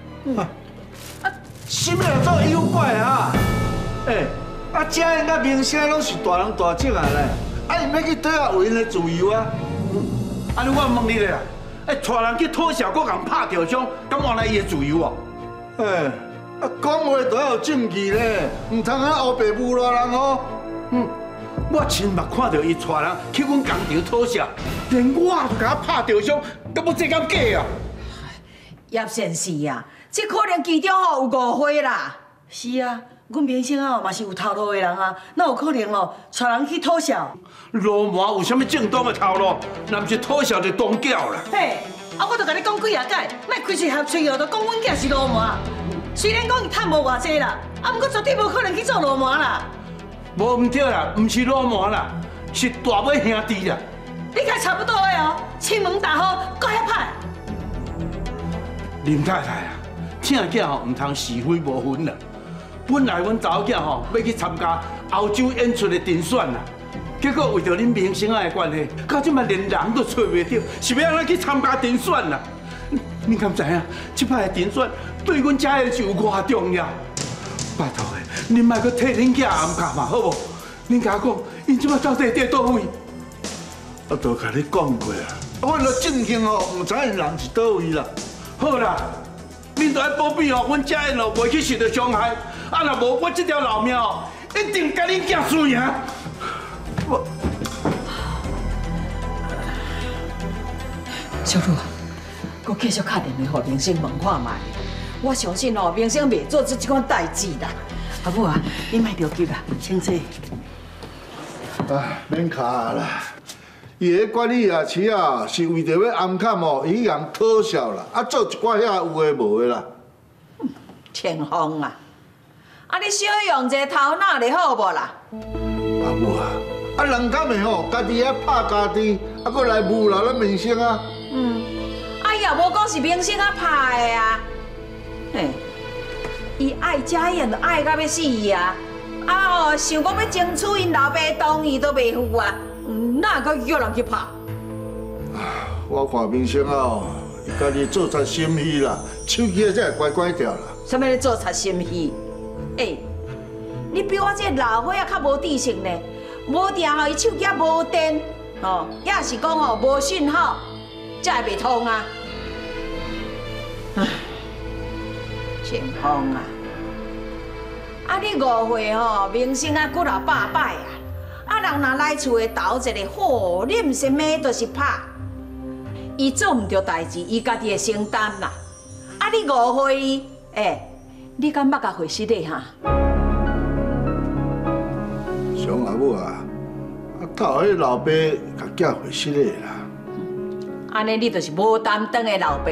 什么叫做诱拐啊？嘉燕甲明星拢是大人大种啊咧，啊，伊要去倒下有因的自由啊。 安尼我问你咧，带人去讨笑，佫共拍吊枪，敢换来伊的自由哦？ 讲话都要有证据咧，唔通啊黑白诬赖人哦。 我亲目看到伊带人去阮工厂讨笑，连我都甲他拍吊伤，敢要这敢假啊？ 叶先生啊，这可能其中有误会啦。是啊，阮明星啊嘛是有头路的人啊，哪有可能哦带人去讨笑？ 罗麻有啥物正当的头路？若不是讨笑就当教啦。 嘿，我都甲你讲几啊摆，莫开嘴合嘴哦，都讲阮囝是罗麻。 虽然讲伊赚无偌济啦，不过绝对无可能去做罗麻啦。 无唔对啦，唔是罗麻啦，是大尾兄弟啦。 你看差不多的哦，亲门大户，搁遐歹。 林太太啊，请囝吼唔通是非无分啦。本来阮查某囝吼要去参加欧洲演出的评选啦，结果为着恁明星仔的关系，到即摆连人都找袂到，是要安怎去参加评选啦？你敢知影？即摆的评选对阮遮的是有偌重要？拜托的，恁莫搁替恁囝暗卡嘛，好无？恁甲我讲，因即摆到底伫倒位？我都甲你讲过啊，我著正经哦，唔知因人是倒位啦。好啦，恁着爱保庇哦，阮遮的哦袂去受到伤害。啊，若无我这条老命哦，一定甲恁囝输赢。我小茹，我继续打电话给明星问看卖。我相信哦，明星袂做出这款代志啦。阿母啊，你莫着急啦，请坐。 免卡啦，伊个管理啊，市啊，是为着要暗砍哦，伊人讨笑啦，啊做一寡遐有诶无诶啦。 千峰啊，啊你小用者头脑就好无啦？ 阿母啊，啊人敢会吼，家己遐拍家己，啊搁来侮辱咱明星啊？ 啊伊也无讲是明星啊拍的啊，嘿，伊爱家燕就爱到要死啊！啊哦，想讲要争取因老爸同意都袂赴啊，哪个叫人去拍？ 我看明星啊哦，伊家己做贼心虚啦，手机啊才会乖乖掉啦。 什么咧做贼心虚？你比我这老伙仔较无知性呢，无定吼伊手机无电，哦，也是讲哦无讯号，才会袂通啊。唉，前锋啊！啊，你误会吼，明星啊骨头百摆啊！啊，人若来厝的头一个，吼，你毋是咩都是拍。伊做唔着代志，伊家己会承担啦。啊，你误会伊，你敢捌甲回失礼哈？ 上阿母啊，啊头迄老爸甲囝回失礼啦。 安尼你就是无担当的老爸。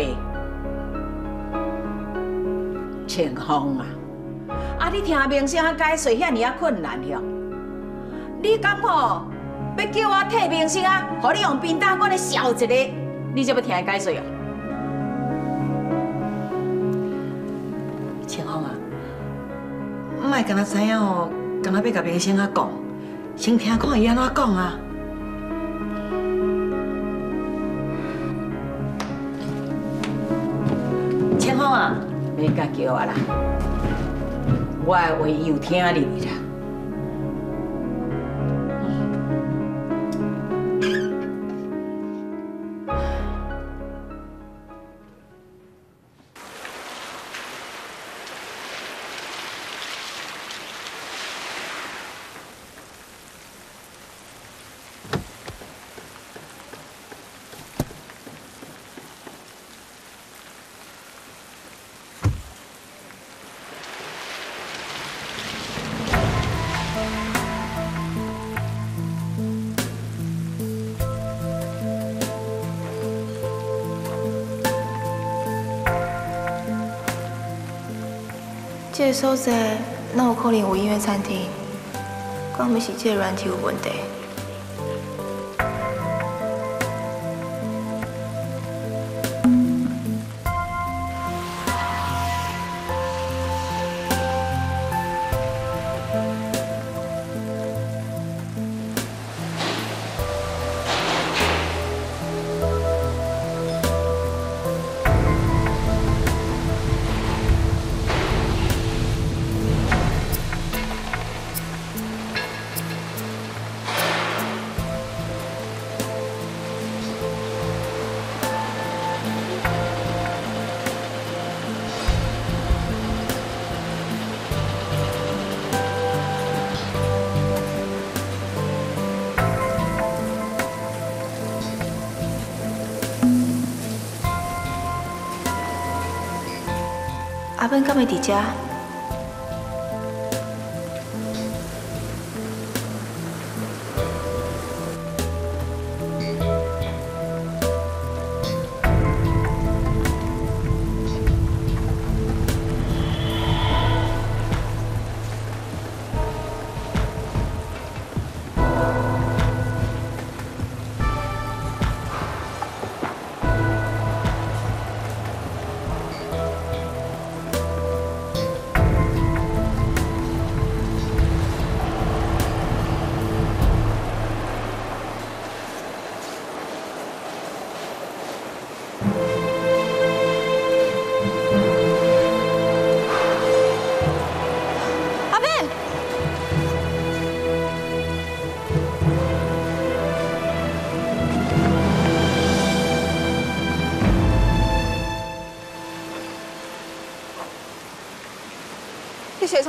清风啊！啊，你听明星啊解说遐尼啊困难哟，你敢吼要叫我替明星啊，互你用冰大罐来笑一个，你才要听伊解说哦？清风啊，莫干那知影哦，干那要甲明星啊讲，先听看伊安怎讲啊。清风啊！免甲叫我啦，我的话伊有听你啦。 这个所在哪有可能有音乐餐厅？敢毋是这个软体有问题？阿本敢会伫遮？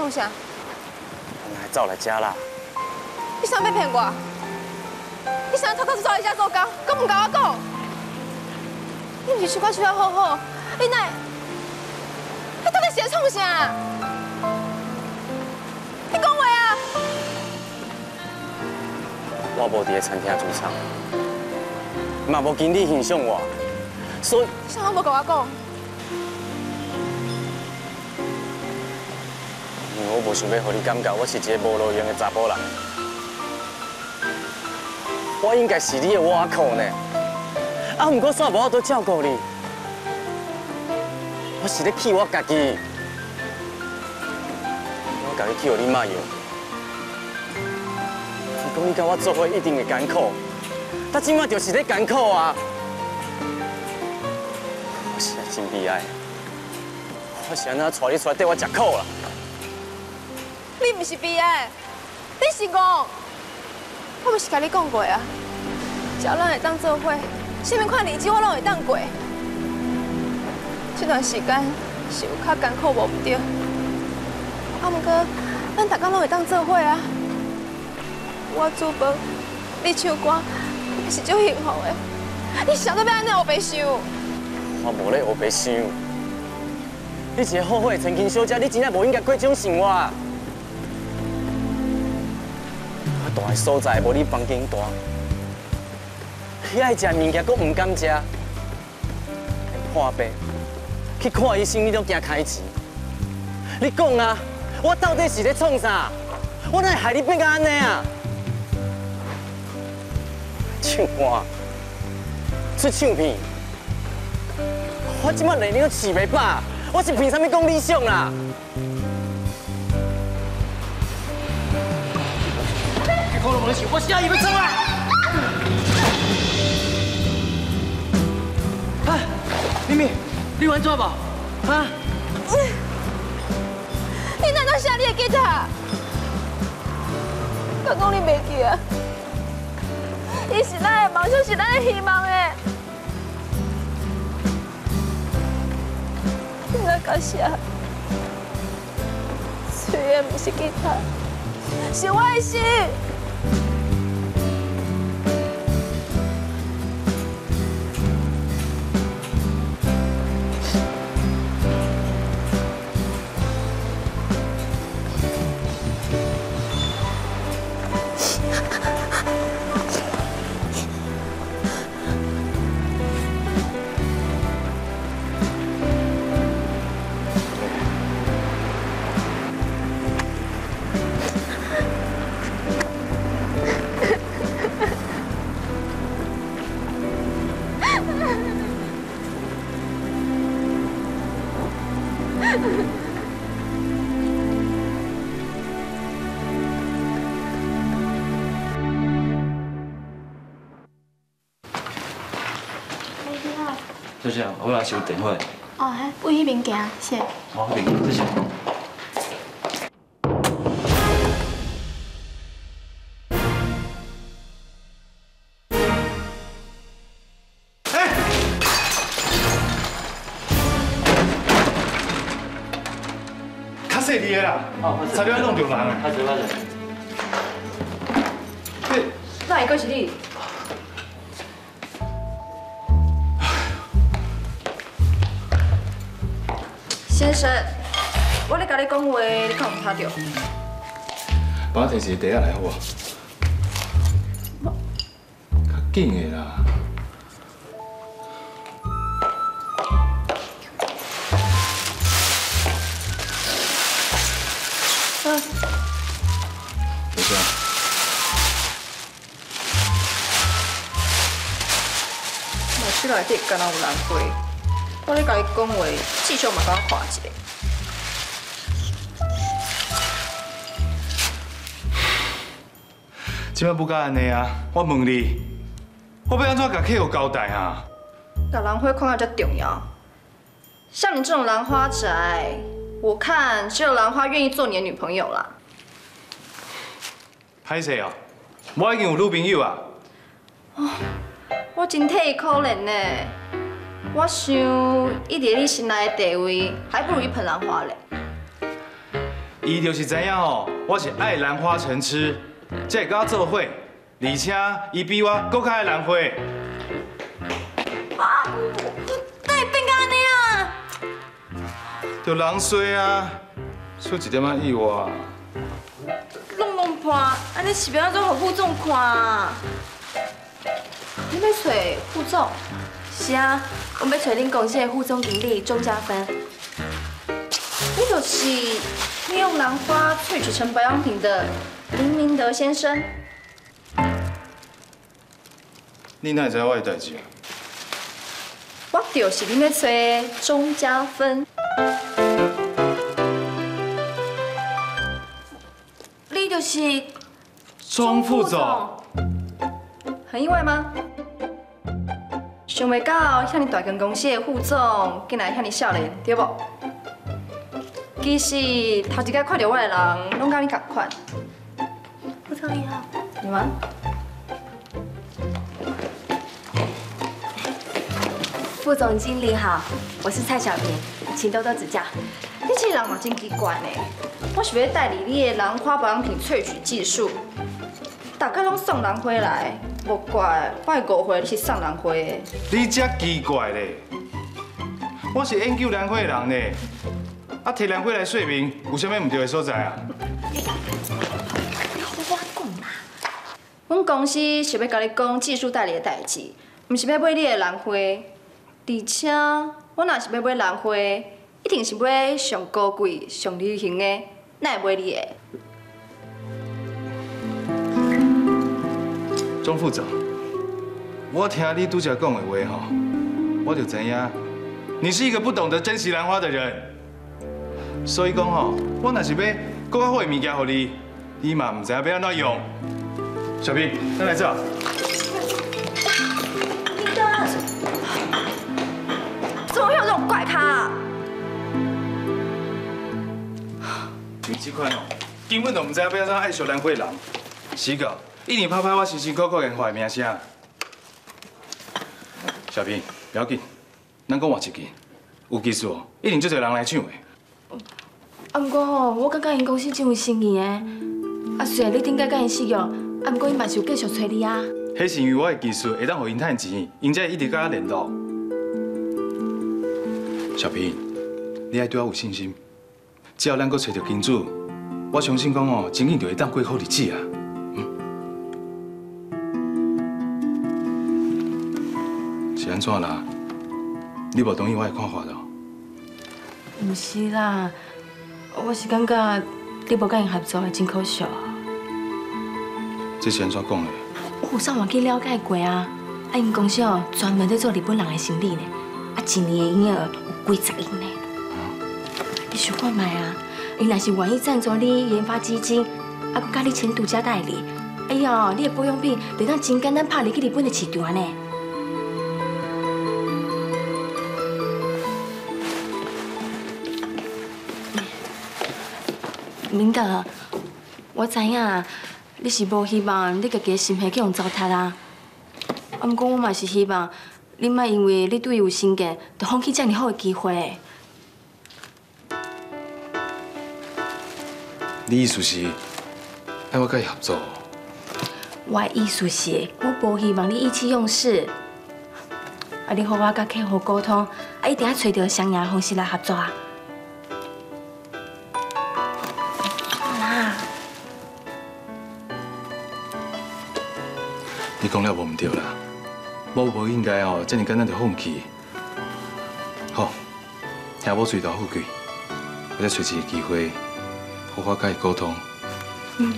创啥？ 来走来遮啦。 你想要骗我？你想偷偷走一下做工，敢唔甲我讲？你唔是手脚好好，你到底是在创啥？你讲话啊！ 我无伫个餐厅驻唱，嘛无经理欣赏我，所以啥拢无甲我讲。 因为我无想要互你感觉我是一个无路用的查甫人。我应该是你的外裤呢，啊，不过煞无法度照顾你，我是咧气我家己。我家己气互你卖用。你讲你甲我做伙一定会艰苦，但即摆就是咧艰苦啊！我实在真悲哀，我是安怎带你出来缀我食苦啦？ 你不是悲哀，你是戆。我不是甲你讲过啊，只要咱会当做伙，什么款日子我拢会当过。这段时间是有较艰苦无毋对，啊，不过咱大家拢会当做伙啊。我煮饭，你唱歌，是足幸福的。你想要安尼黑白想？ 我无咧黑白想。你一个好好的千金小姐，你真正无应该过这种生活。我住的所在无你房间大，你爱食物件，佫唔敢食，破病，去看医生你都惊开钱。你讲啊，我到底是咧创啥？我哪会害你变到安尼啊？唱歌，出唱片，我即摆连你都饲袂饱，我是凭啥物讲理想啦？你看到我的手，我下一要冲啊！啊，咪咪，你完怎无？啊？ 你难道写你的吉他？刚讲你袂记啊？伊是咱的梦想，是咱的希望的。你来感谢，虽然不是吉他，是我的心。 小姐，我来收电话。 哦，为迄边行，谢。 好，那边，谢谢。 较细粒的啦，差点弄着人啊！ 拍者。 那会阁是你？先生，我咧甲你讲话，你敢有听到？ 帮我摕一个茶来好无？较紧的啦。没事。 我室内底敢若有人飞。我咧甲伊讲话，至少嘛甲我看一下。 即摆不敢安尼啊！我问你，我要安怎甲客户交代啊？ 把兰花看到才重要。像你这种兰花宅，我看只有兰花愿意做你的女朋友啦。 歹势哦，我已经有女朋友啊。 哦，我真替伊可怜呢。我想，伊伫你心内的地位，还不如一盆兰花嘞。 伊就是知影吼，我是爱兰花城痴，才会跟我做伙，而且伊比我更较爱兰花。 啊！哪会变到安尼啊？ 就人衰啊，出一点仔意外。 弄破，安尼是要安怎互副总看啊？你要找副总？ 是啊，我们要找恁公司的副总经理钟家芬。 你就是利用兰花萃取成保养品的林明德先生。 你哪会知我的代志啊？ 我就是恁要找的钟家芬。 你就是钟副总。 很意外吗？想袂到遐尼大间公司的副总，竟然遐尼少年，对不？其实头一摆看到我的人，拢甲你同款。 副总你好。 你吗？ 副总经理好，我是蔡小平，请多多指教。 你这个人嘛真奇怪呢，我是要代理你的兰花保养品萃取技术，大家拢送兰花来，无怪我的误会你是送兰花的。 你才奇怪咧！我是研究兰花的人呢，啊，摕兰花来说明，有啥物唔对的所在啊？ 我讲啦，阮公司是要甲你讲技术代理的代志，唔是要买你的兰花。而且我若是要买兰花，一定是买上高贵、上流行的，哪会买你的？ 钟副总，我听你拄则讲的话吼，我就知影你是一个不懂得珍惜兰花的人。所以讲吼，我若是要更较好的物件给你，你嘛唔知影要安怎用。小平，咱来这。 怎么会有这种怪咖啊？ 你这款哦，根本就唔知影要安怎爱惜兰花的人，是个一定拍拍我辛辛苦苦研发的名声。小平，不要紧，咱讲换一件，有技术哦，一定足侪人来抢的。 啊，不过吼，我感觉因公司真有生意的。啊，虽然你顶解甲因失约，啊，不过因嘛是有继续找你啊。 迄是因为我的技术会当互因趁钱，因才会一直甲我联络。小平，你爱对我有信心。只要咱搁找到金主，我相信讲哦，真紧就会当过好日子啊。是安怎啦？你无同意我的看法咯？ 唔是啦，我是感觉你无甲因合作的真可惜。 这是安怎讲的？ 我有上网去了解过啊，啊，因公司哦专门在做日本人的生意呢，啊，一年的营业额有几十亿呢。你想看卖啊？因若是愿意赞助你研发基金，啊，佮甲你签独家代理，哎呀，你的保养品就当真简单拍入去日本的市场呢。明德，我知影你是无希望你家己的心血去用糟蹋啊。啊，不过我嘛是希望你莫因为你对伊有成见，就放弃这么好的机会。 你意思是爱我甲伊合作？ 我的意思是，我无希望你意气用事。啊，你和我甲客户沟通，啊，一定要找到双赢的方式来合作啊。 你讲了无唔对啦，我无应该哦，这么简单就放弃。好，听我嘴头富贵，我再找一个机会，好好甲伊沟通。 嗯。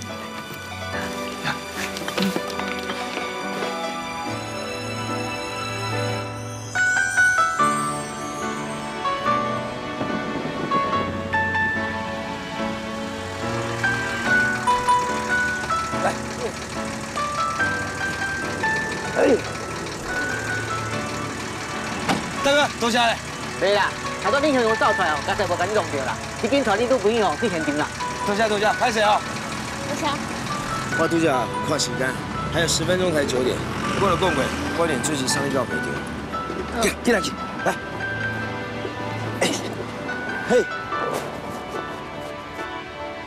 大哥，多谢咧。对啦，头拄恁向我走出来哦，刚才无甲你弄到啦。你紧带你女朋友去现场啦。多谢，歹势哦。 多谢。 我拄则看时间，还有10分钟才9点，我就讲过，8点准时上去到北调。进来去，来。嘿。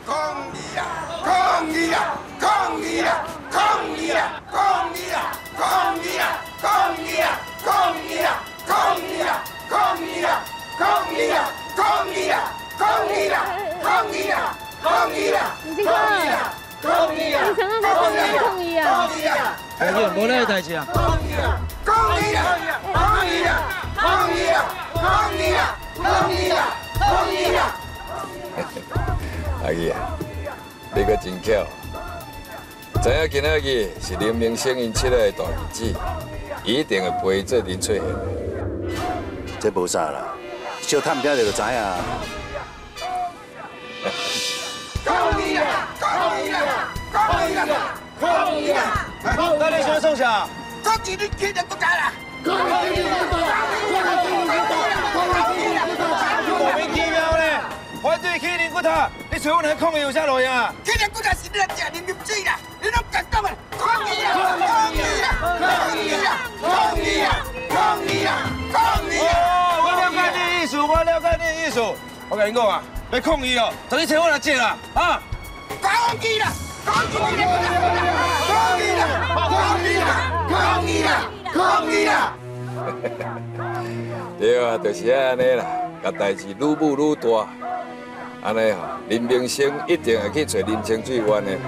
抗议啊！抗议啊！抗议啊！抗议啊！抗议啊！抗议啊！抗议啊！抗议啊！抗议啊！抗议啊！抗议啊！抗议啊！抗议啊！抗议啊！抗议啊！抗议啊！抗议啊！你常常在讲抗议啊！抗议啊！ 哎，你无那个代志啊？ 抗议啊！抗议啊！抗议啊！抗议啊！抗议啊！抗议啊！抗议啊！ 阿姨啊，你可真巧，知影今仔日是林明生因七个大日子，一定会陪做林翠贤。 这无啥啦，小探听就知影。 抗议啊！抗议啊！抗议啊！抗议啊！ 那你想创啥？ 抗议你去人国家啦！抗议你莫名其妙咧，反对起人骨头，你找阮来抗议有啥路用啊？ 起人骨头是你来吃人入水啦，你拢敢讲啊？抗议啊！抗议啊！抗议啊！抗议啊！抗议啊！抗议啊！ 哦，我了解你意思，我了解你意思。我跟你讲啊，要抗议哦，就去找我来接啦，啊！ 抗议啦！抗议啦！抗议啦！抗议啦！抗议啦！抗议啦！ 对啊，就是安尼啦，甲代志愈舞愈大，安尼吼，林明生一定会去找林清水冤的。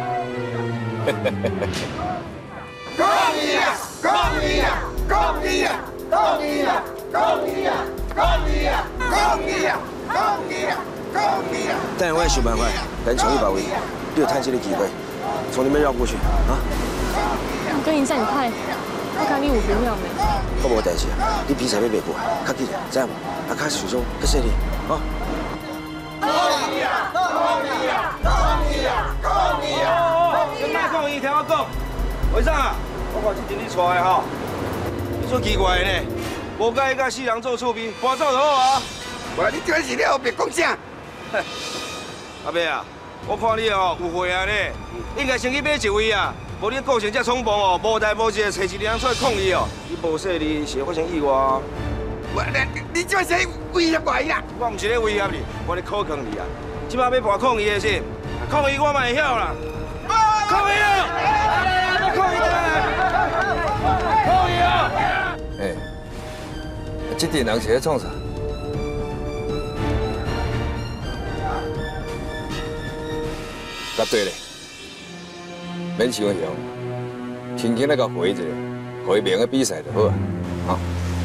抗议啊！抗议啊！抗议啊！抗议啊！抗议啊！抗议啊！抗议啊！抗议啊！抗议啊！ 等下我会想办法，咱重新包围，你有探这个机会，从那边绕过去啊！ 我跟你这样快，我看你有5秒没？ 我无代志啊，你比赛要袂过，较紧，知影无？啊，较受伤，较细力，啊！ 抗议啊！抗议啊！抗议啊！抗议啊！ 先莫抗议，听我讲，为啥？我看这阵你出来吼，你做奇怪呢？无介意甲4人做厝边，搬走就好啊。 喂，你今日是了别讲啥？ 阿伯啊，我看你哦有会啊呢，应该先去买一位啊，无你个性这冲动哦，无代无志找一个人出来抗议哦，你无说你是会发生意外。 你这是威胁我啦？ 我唔是咧威胁你，我咧考验你啊。即摆要办抗议的是，抗议我嘛会晓啦。抗议啊！抗议啊！抗议啊！ 哎，这阵人是咧创啥？答对咧，免伤凶，轻轻咧甲回一下，回明个比赛就好啊。啊。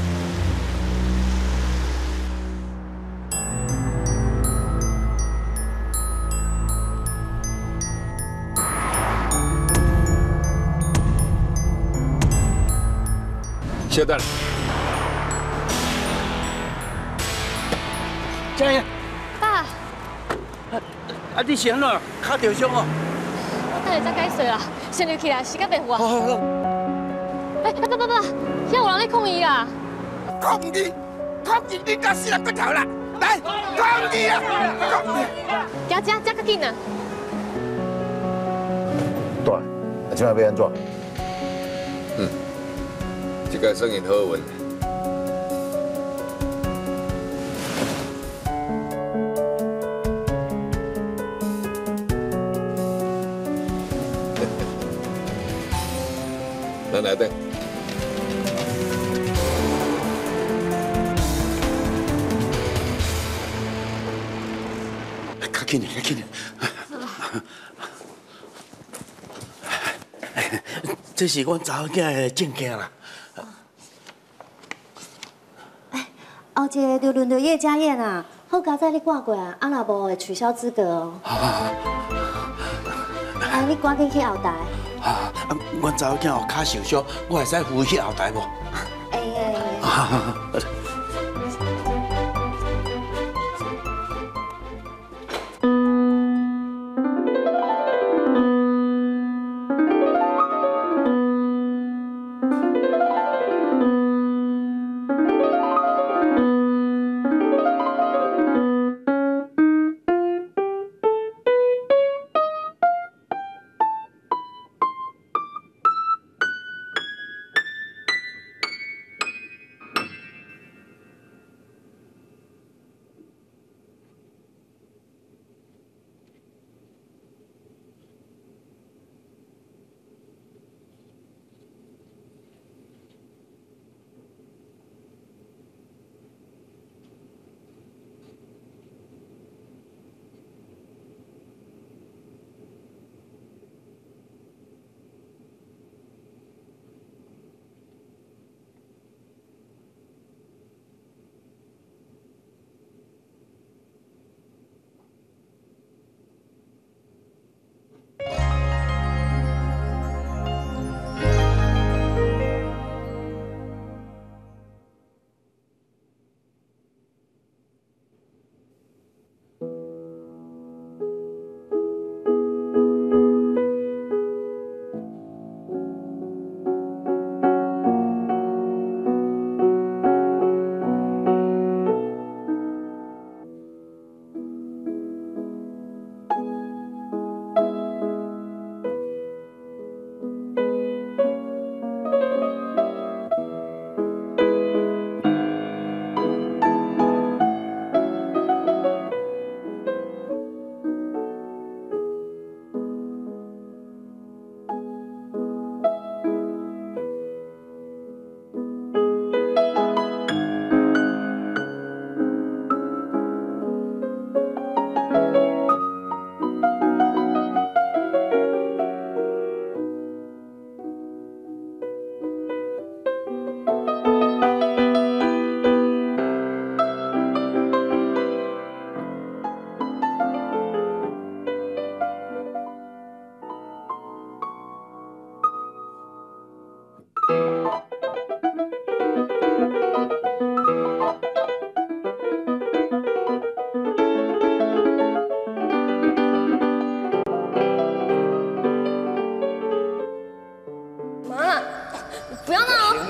小等， 佳燕， 爸， 你是安怎脚受伤哦？ 等下再解释啦，先入去啦，时间袂赴啊。 好。 爸，遐有人咧抗议啦！ 抗议！抗议！你甲4人骨头啦！来，抗议啊！抗议！ 行，较紧啊！ 大，啊，今摆要安怎？ 这个算因好运。咱来等。 较紧较紧。这是阮查某囝的证件啦。 后一个就轮到叶家燕啊，好佳哉你赶过啊，啊若无会取消资格哦。啊，你赶紧去后台。 阮查某囝哦脚受伤，我会使扶伊去后台无？ 会。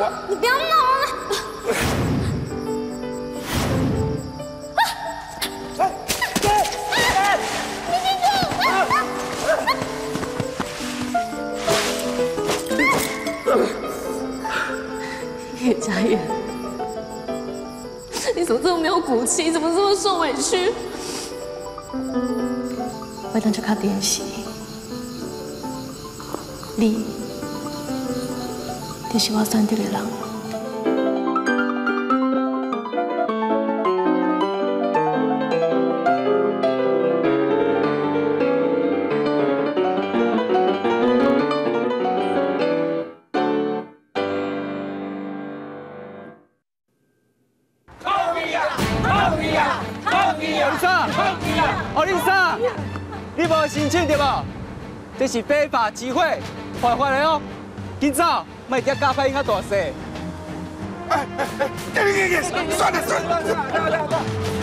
你不要闹了。 叶佳燕，你怎么这么没有骨气？怎么这么受委屈？我当就靠练习，你就是我选择的人。 你无申请对无？这是非法集会，坏坏的哦！今早莫惊加快影响大势。 算了。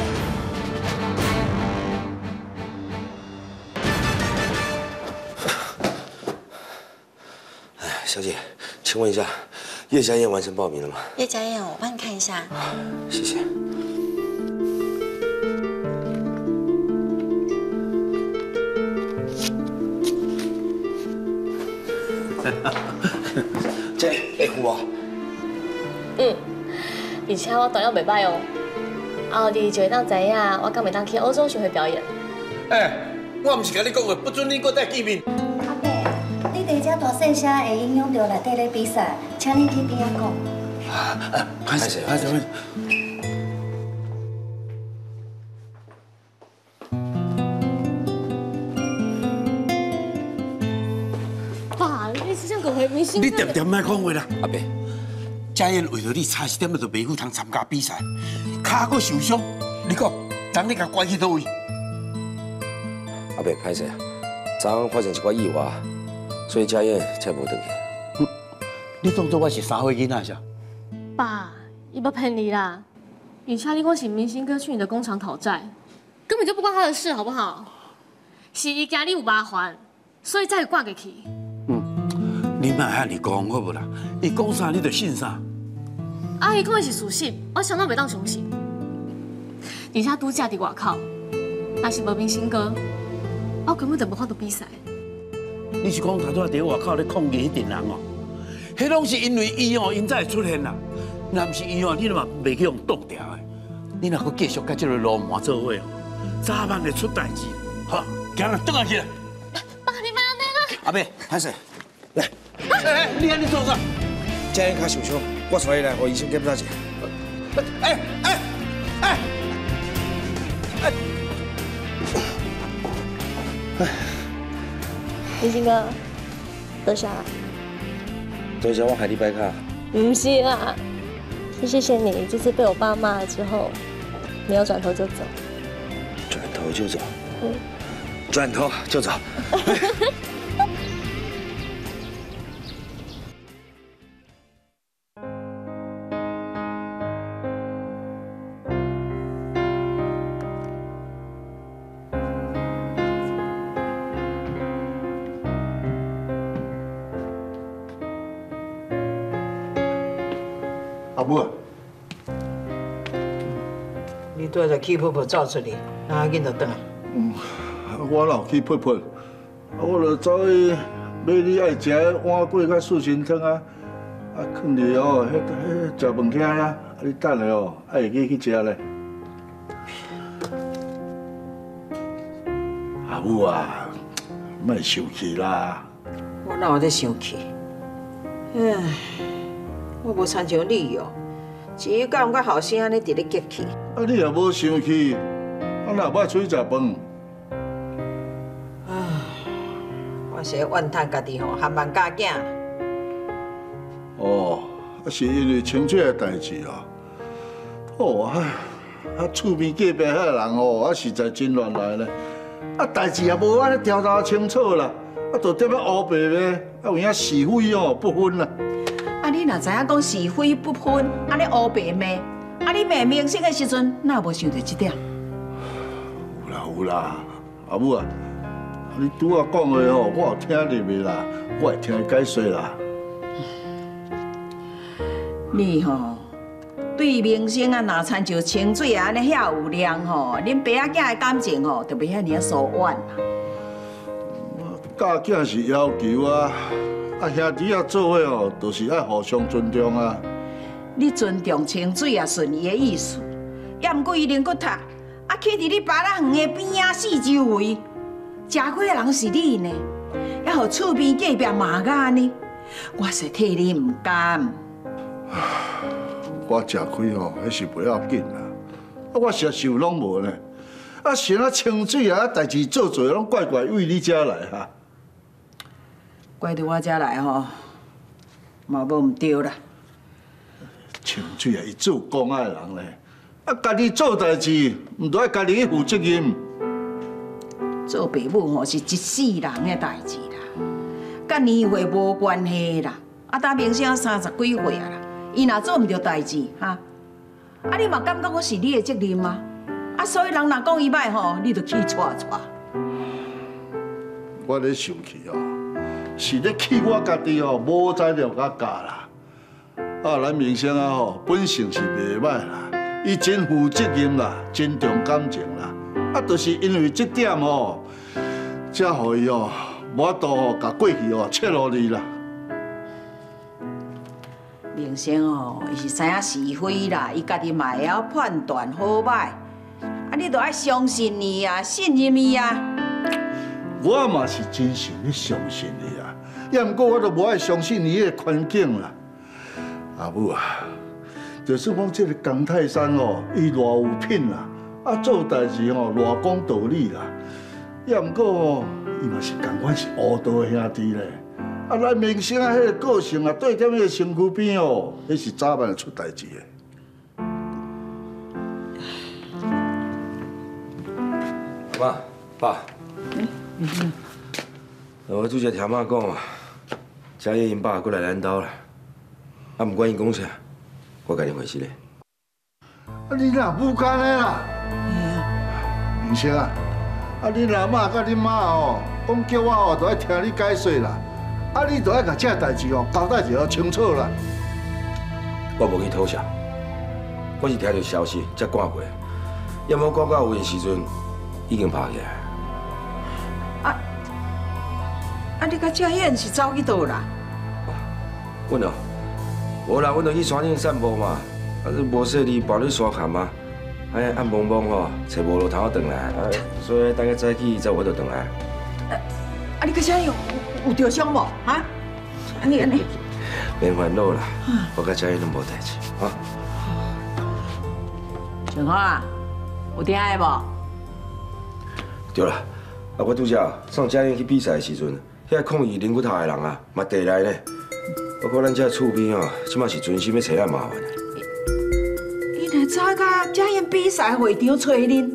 小姐，请问一下，叶佳燕完成报名了吗？ 叶佳燕，我帮你看一下。 谢谢。这会赴无？ 而且我弹药袂歹哦，后日就会当知影我敢袂当去欧洲巡回表演。 我唔是甲你讲过，不准你搁再见面。 阿伯，你伫遮大细声会影响到内底咧比赛，请你去边仔讲。 歹势。 爸，你是想讲回明星？ 你点莫讲话啦， 阿伯。 佳燕为了你差一点就袂赴通参加比赛，脚搁受伤，你讲，等你甲关去倒位？ 阿伯，歹势啊，昨晚发生一寡意外，所以佳燕才无回去。 你当作我是三岁囡仔是？ 爸，伊不骗你啦！以前你讲请明星哥去你的工厂讨债，根本就不关他的事，好不好？是伊惊你有麻烦，所以才会挂过去。 你莫遐尼讲好无啦？伊讲啥你就信啥。 啊，伊讲的是事实，我想到袂当相信。而且拄则伫外口，若是无明星哥，我根本就无法度比赛。 你是讲头拄伫外口咧抗议迄群人哦？迄拢是因为伊哦，因才会出现啦。若毋是伊哦，你嘛袂去用挡掉的。你若阁继续甲这个罗马做伙哦，早晚会出代志。好，今日转下去啦。 爸，你莫安尼啦！ 阿伯，歹势，来。 你安尼做啥？ 佳燕脚受伤，我带伊来，互医生检查者。 明星哥，多谢。 多谢我害你摆卡。 不是啦，是谢谢你这次被我爸骂了之后，没有转头就走。 转头就走。转头就走。 阿母， 你带着气泡泡走出去，哪紧就转来。 我老去拍拍，我就走去买你爱食的碗粿甲四神汤啊，放伫哦，迄食饭厅啊，你等下哦，爱会记去食咧。阿母啊，莫生气啦。 我哪有在生气？唉，我无参像你哦，只敢甲后生安尼伫咧激气。 啊，你也无生气，啊，哪捌出去食饭？ 我是怨叹家己吼，含慢教囝。 哦，是因为清水的代志啊。哦，厝边隔壁遐人哦，实在真乱来咧。代志也无安尼调查清楚啦，就踮咧黑白咧，有影是非哦不分啦。 你若知影讲是非不分，安尼黑白骂，你骂明星的时阵，哪无想到这点？ 有啦，阿母啊，你拄仔讲的哦，我有听入去啦，我会听解说啦。 你吼对明星啊，若亲像清水啊安尼遐有量吼，恁爸仔囝的感情吼，就袂遐尔疏远啦。 嫁囝是要求啊，兄弟啊做伙哦，就是爱互相尊重啊。 你尊重清水啊，顺伊的意思，也毋过伊能够读，去伫你爸仔园的边仔四周围，食亏的人是你呢，还互厝边隔壁骂甲呢，我是替你唔甘。 我食亏吼，迄是不要紧啦，我实受拢无呢。想啊清水啊，代志做做拢怪怪为你遮来哈。 怪到我遮来吼，嘛无唔对啦。 清水啊，伊做公爱人咧，家己做代志，毋都爱家己去负责任。 做爸母吼是一世人的代志啦，甲年岁无关系啦。当明星30几岁啊啦，伊若做毋着代志哈，你嘛感觉我是你的责任吗？所以人若讲伊歹吼，你就去撮。 我咧生气哦，是咧气我家己哦，无材料甲教啦。咱明星啊吼，本性是袂歹啦，伊真负责任啦，真重感情啦。就是因为这点吼，才互伊哦，无法度吼，甲过去哦切落去啦。 明星哦，伊是知影是非啦，伊家己嘛会晓判断好歹。你着爱相信伊啊，信任伊啊。 我嘛是真心咧相信伊啊，也毋过我着无爱相信伊个环境啦。阿母啊，就算讲这个江泰山哦，伊偌有品啦，做代志吼偌讲道理啦，也毋过哦，伊嘛是同款是乌道的兄弟咧。咱明星啊，迄个个性啊，对踮迄个身躯边哦，迄是早晚会出代志的。 妈，爸，我拄则听妈讲啊，嘉燕因爸过来咱兜啦，毋管伊讲啥，我家己回事咧。 你若不干的啦，明星啊，你阿嬷甲恁妈哦，讲叫我哦，都爱听你解说啦。你都爱甲这代志哦交代一下清楚啦。 我无去偷笑，我是听到消息才赶过，要么赶到有的时阵已经拍起来。 你甲嘉燕是走去倒啦？ 阮哦，无啦，阮就去山顶散步嘛，无说你跑去山坎嘛，暗蒙蒙吼，找无路通回来，所以等下早起才我就回来。 你甲嘉燕有着伤无？哈？安尼。 免烦恼啦，我甲嘉燕都无代志，哈。 春花，有听的无？ 对啦，我拄则送嘉燕去比赛的时阵，遐抗议人骨头的人啊，嘛地来呢。包括咱这厝边哦，即马是专心要找咱麻烦的。 伊来走甲嘉燕比赛会场找恁。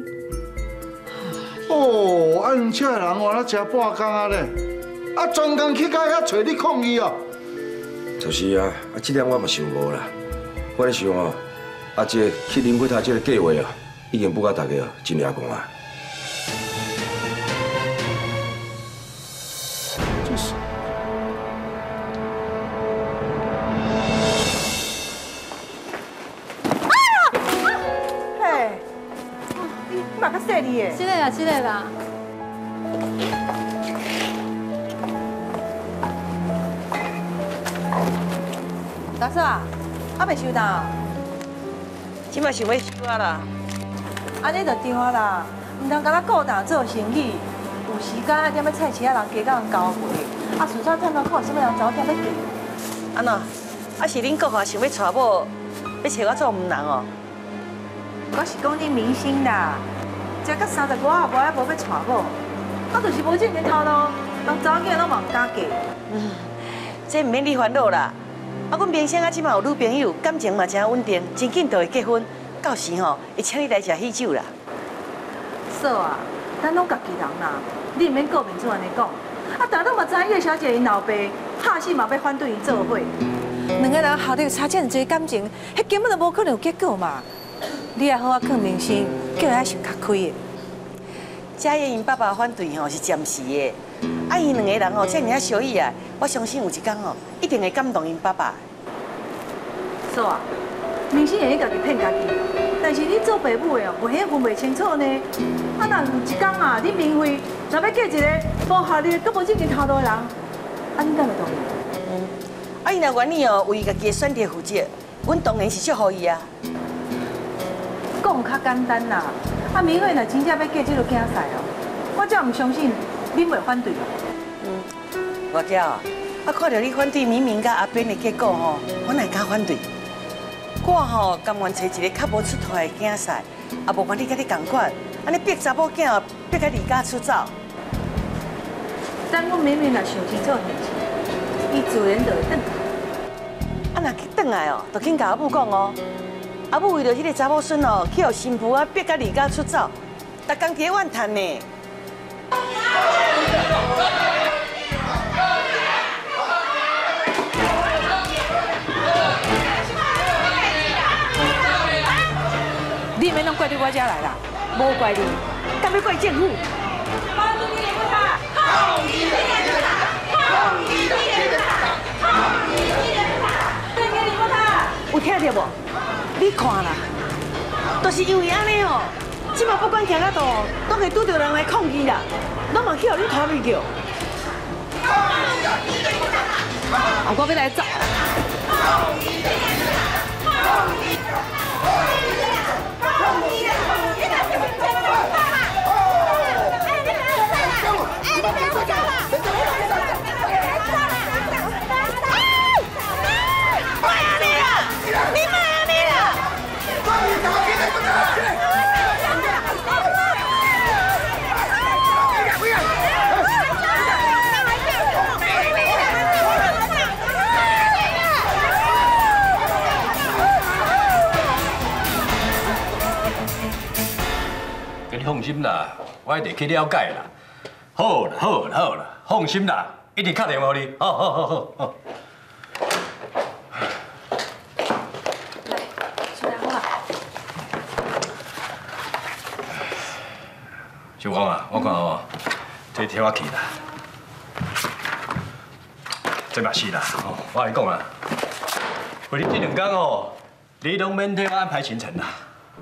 用车的人换了车半工啊咧，专工去到遐找你抗议哦。 就是啊，这点我嘛想无啦。我咧想哦，这去人骨头这个计划哦，已经不甲大家哦真俩讲啊。 就是。 嘿，你嘛较细哩诶。 这个啦，这个啦。 大嫂，未收到？ 即马想要收啊啦。 安尼就对啊啦，唔通甲咱顾大做生意，有时间踮咧菜市仔人加甲人交配，顺便趁到看什么人走踮咧叫。 安怎？是恁国华想要娶某，要找我做唔人哦？ 我是讲恁明星啦，才到35啊，无还无要娶某，就是无这个头路，人查某囝拢嘛唔敢嫁。 这唔免你烦恼啦。阮明星即马有女朋友，感情嘛真稳定，真紧就会结婚。到时吼，会请你来食喜酒啦。 嫂啊，咱拢家己人啦，你唔免顾面子安尼讲。大家嘛知影叶小姐因老爸拍死嘛要反对伊做伙，两个人后头差这么多感情，迄根本就无可能有结果嘛。你也好啊，劝明星，叫伊爱想较开的。 嘉燕因爸爸反对吼是暂时的，因两个人吼这尔相依啊，我相信有一天吼一定会感动因爸爸。 说啊，明星会去家己骗家己，但是你做爸母的哦，有迄分袂清楚呢。啊，若有一天啊，你明慧若要嫁一个无效率、阁无正经头路的人，啊，你敢会同意？ 啊，伊若愿意哦，为家己的选择负责，阮当然是祝福伊啊。 讲较简单啦，啊，明慧若真正要嫁这个囝婿哦，我真唔相信恁袂反对吧？ 外娇啊，看到你反对明明甲阿斌的结果吼，我哪会敢反对？我吼甘愿找一个较无出头的囝婿，也无管你甲你同款，安尼逼查某囝哦，逼甲离家出走。 等阮明明若想清楚现实，伊自然就会转。 啊，若去转来哦，就紧甲阿母讲哦。阿母为了迄个查某孙哦，去互新妇啊逼甲离家出走，逐工伫咧怨叹呢。你免拢怪到我遮来啦，无怪你，敢要怪政府？有听到无？你看啦，就是因为安尼哦，即马不管行到倒，都会拄到人来抗议啦，拢嘛去互你拖入去。我要来走。 你放心啦，我一定去了解啦。好啦，好啦，好啦，放心啦，一定打电话你。好。 来，出来好啊。 小光啊，我看哦，这替我去啦。这嘛是啦，哦，我跟你讲啊，为你这2天哦，你拢免替我安排行程啦。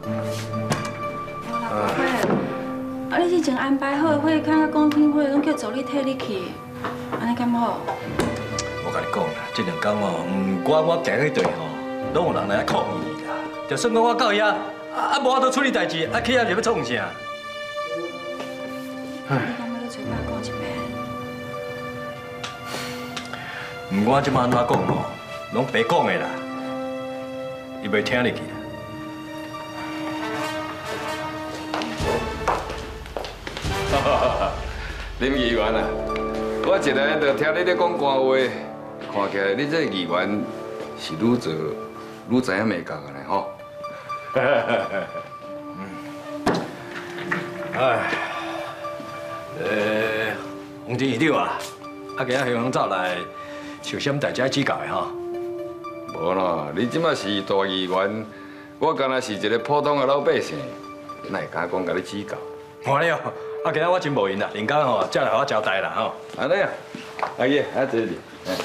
啊，你之前安排好的会刊甲公听会，拢叫助理替你去，安尼敢好？ 我甲你讲啦，这2天哦，不管我行迄队吼，拢有人来抗议啦。就算讲我到遐，无法度处理代志，去遐就要创啥？ 你敢要去找爸讲一遍？ 不管即摆安怎讲吼，拢白讲的啦，伊袂听你去。 林议员啊，我一来就听你咧讲官话，看起来你这议员是愈做愈知影美感的呢吼。 洪志议长啊，今仔希望走来受什么大家指教的吼？ 无啦，你即马是大议员，我敢若是一个普通的老百姓，哪会敢讲甲你指教？ 看你哦。今仔我真无闲啦，林刚吼，才来互我交代啦吼。 安尼啊，阿爷，坐你。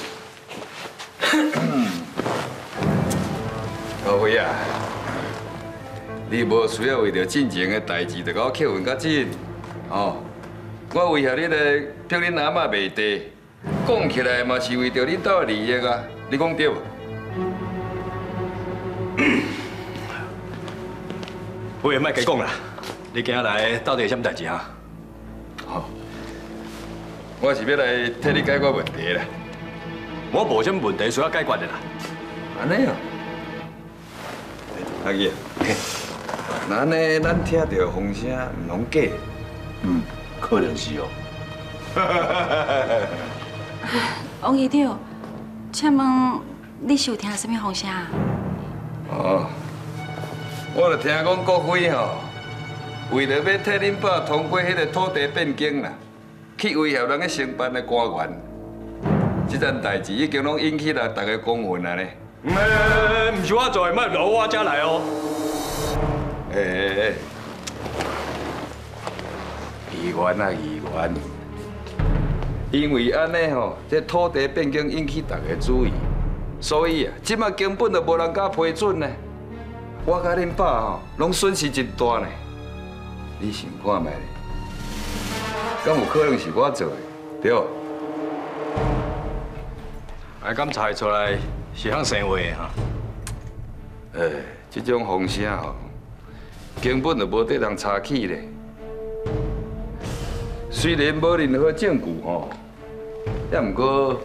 高辉啊，你无需要为着进前的代志，就甲我扣分较紧，哦。我为遐你来逼恁阿嬷卖地，讲起来嘛是为着恁家利益啊，你讲对无？ 不然莫加讲啦，你今仔来到底有什么代志啊？ 好，我是要来替你解决问题啦。 我无什么问题需要解决的啦。 安尼啊？阿姨，那安尼咱听到风声唔拢假？ 可能是哦。 王议长，请问你是有听什么风声啊？ 哦，我就听讲国会吼。为了要替恁爸通过迄个土地变更啦，去威胁人个承办的官员，这件代志已经拢引起了大家公愤啊呢。 唔是我做的，莫由我才来哦。 议员啊议员，因为安尼吼，这土地变更引起大家注意， 所以啊，即马根本就无人敢批准呢。我甲恁爸吼，拢损失真大呢。你想看觅咧？敢有可能是我做的，对？ 啊，敢查出来是向生话的哈？ 这种风声吼，根本就无得人查起咧。虽然无任何证据吼，也毋过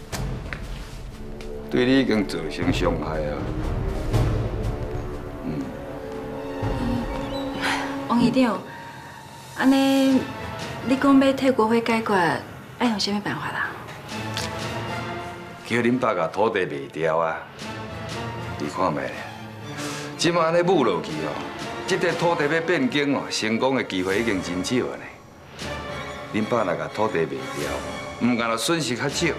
对你已经造成伤害啊。 王议长，安尼你讲要替国会解决，爱用什么办法啦？ 叫恁爸甲土地卖掉啊！你看觅咧，即马安尼舞落去哦，这块土地要变更哦，成功的机会已经真少了呢。恁爸若甲土地卖掉，唔干就损失较少，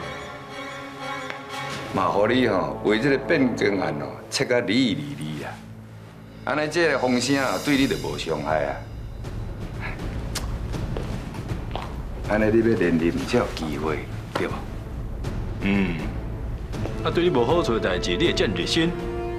嘛，互你吼为这个变更案哦，切甲利益啦。安尼这个风声啊，对你就无伤害啊。安尼你要连任才有机会，对无？ 啊，对你无好处的代志，你会这么热心？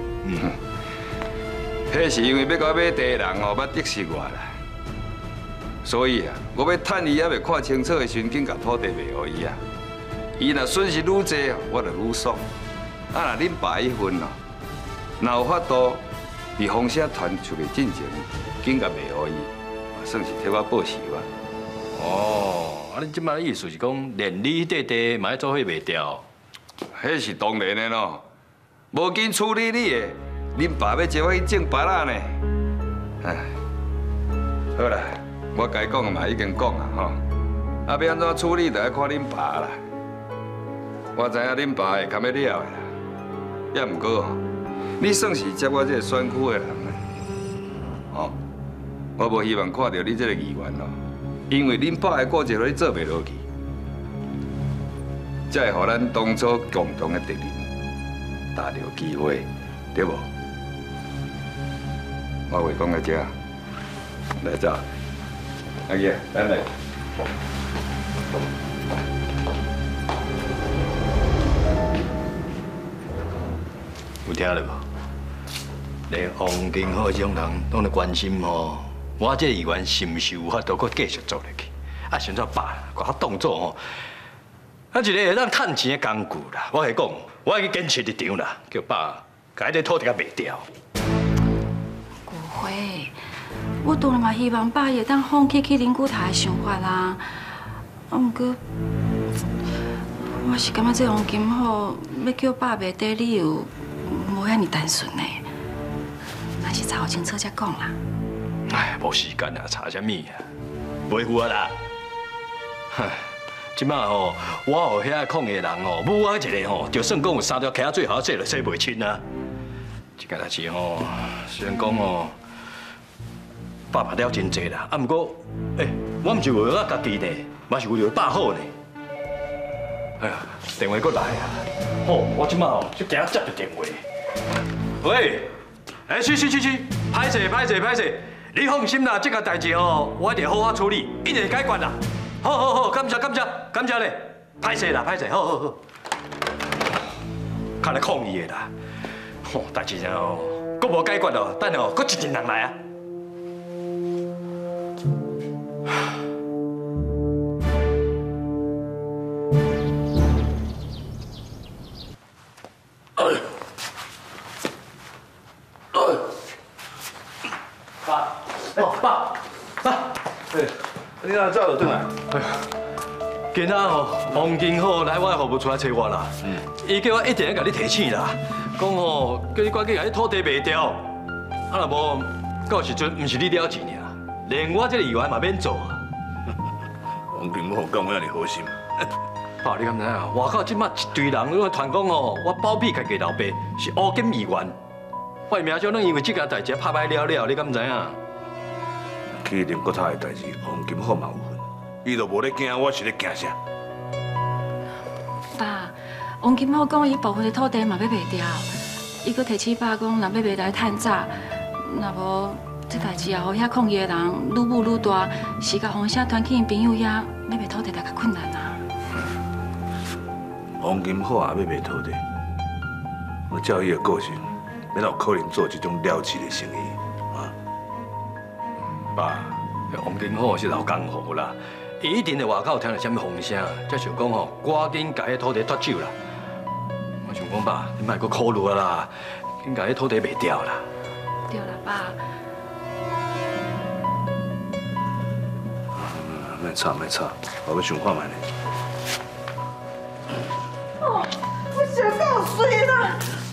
迄是因为要甲我买地的人哦，捌得失我啦。所以啊，我要趁伊还未看清楚的时阵，紧甲土地卖互伊啊。伊若损失愈多哦，我就愈爽。啊，若恁爸迄份哦，若有法度伫风声传出去进前，紧甲卖互伊，算是替我报仇啊。 哦，啊，你即摆意思是讲，连你迄块地嘛要做伙卖掉？ 迄是当然的咯，无紧处理你的，恁爸要接我去种别人呢。唉，好啦，我该讲的嘛已经讲啊吼，啊要安怎处理，就要看恁爸啦。我知影恁爸会堪要了的啦，也毋过吼，你算是接我这个选区的人呢，吼，我无希望看到你这个议员咯，因为恁爸的固执，你做袂落去。才会互咱当初共同的敌人打到机会，对无？我话讲到这，来走，阿爷，咱来。 有听了无？连王金浩这种人拢在关心哦，我这议员是毋是有法度搁继续做落去？啊，想怎办？搁较动作哦。啊，一个会当趁钱的工具啦！我係讲，我会去坚持立场啦，叫爸甲迄个土地甲卖掉。 顾辉，我当然嘛希望爸会当放弃去林古塔的想法啦。啊，毋过我是感觉这黄金虎要叫爸卖地理由无遐尼单纯呢。那是查清楚才讲啦。 哎，无时间啊，查啥物啊？袂赴啊啦！哼。即摆吼，我和遐抗议的人吼，母我一个吼，就算讲有3条溪仔最好，这就洗袂清啊。这件代志吼，虽然讲吼，爸爸了真济啦，啊，毋过，我毋是为了我家己呢，嘛是为了爸好呢。哎呀，电话搁来啊！好，我即摆吼，就惊接着电话。喂，去，歹势，你放心啦，这个代志吼，我一定好好处理，一定会解决啦。好，感谢咧，歹势，好，看来抗议的啦，吼，代志哦，阁无解决咯，等下阁一群人来啊。爸， 你哪早就转来？ 今仔吼，王金浩来我的服务处来找我啦。伊叫我一定要甲你提醒啦，讲吼叫你赶紧甲你土地卖掉。啊，若无到时阵，毋是你了钱尔，连我这个议员嘛免做。 王金浩讲遐尼好心。 爸，你敢知影？外口即马一堆人拢传讲吼，我包庇家己老爸是乌金议员，我名声拢因为这件代志拍歹了，你敢知影？ 去林国泰的代志，王金浩嘛有份，伊都无咧惊，我是咧惊啥？ 爸，王金浩讲伊部分的土地嘛要卖掉，伊阁提醒爸讲，若要卖来趁早，若无这代志也互遐抗议的人愈舞愈大，时甲风声传去因朋友遐，要卖土地就较困难啊。 王金浩也要卖土地， 我照伊的个性，免有可能做这种了不起的生意啊。 爸，王金虎是老江湖啦，伊一定在外口听到什么风声，才想讲吼，赶紧把迄土地脱手啦。我想讲爸，你莫阁考虑啦，紧把迄土地卖掉啦。 对啦，爸。 莫吵，我要想看卖呢。 哦，我想到水啦！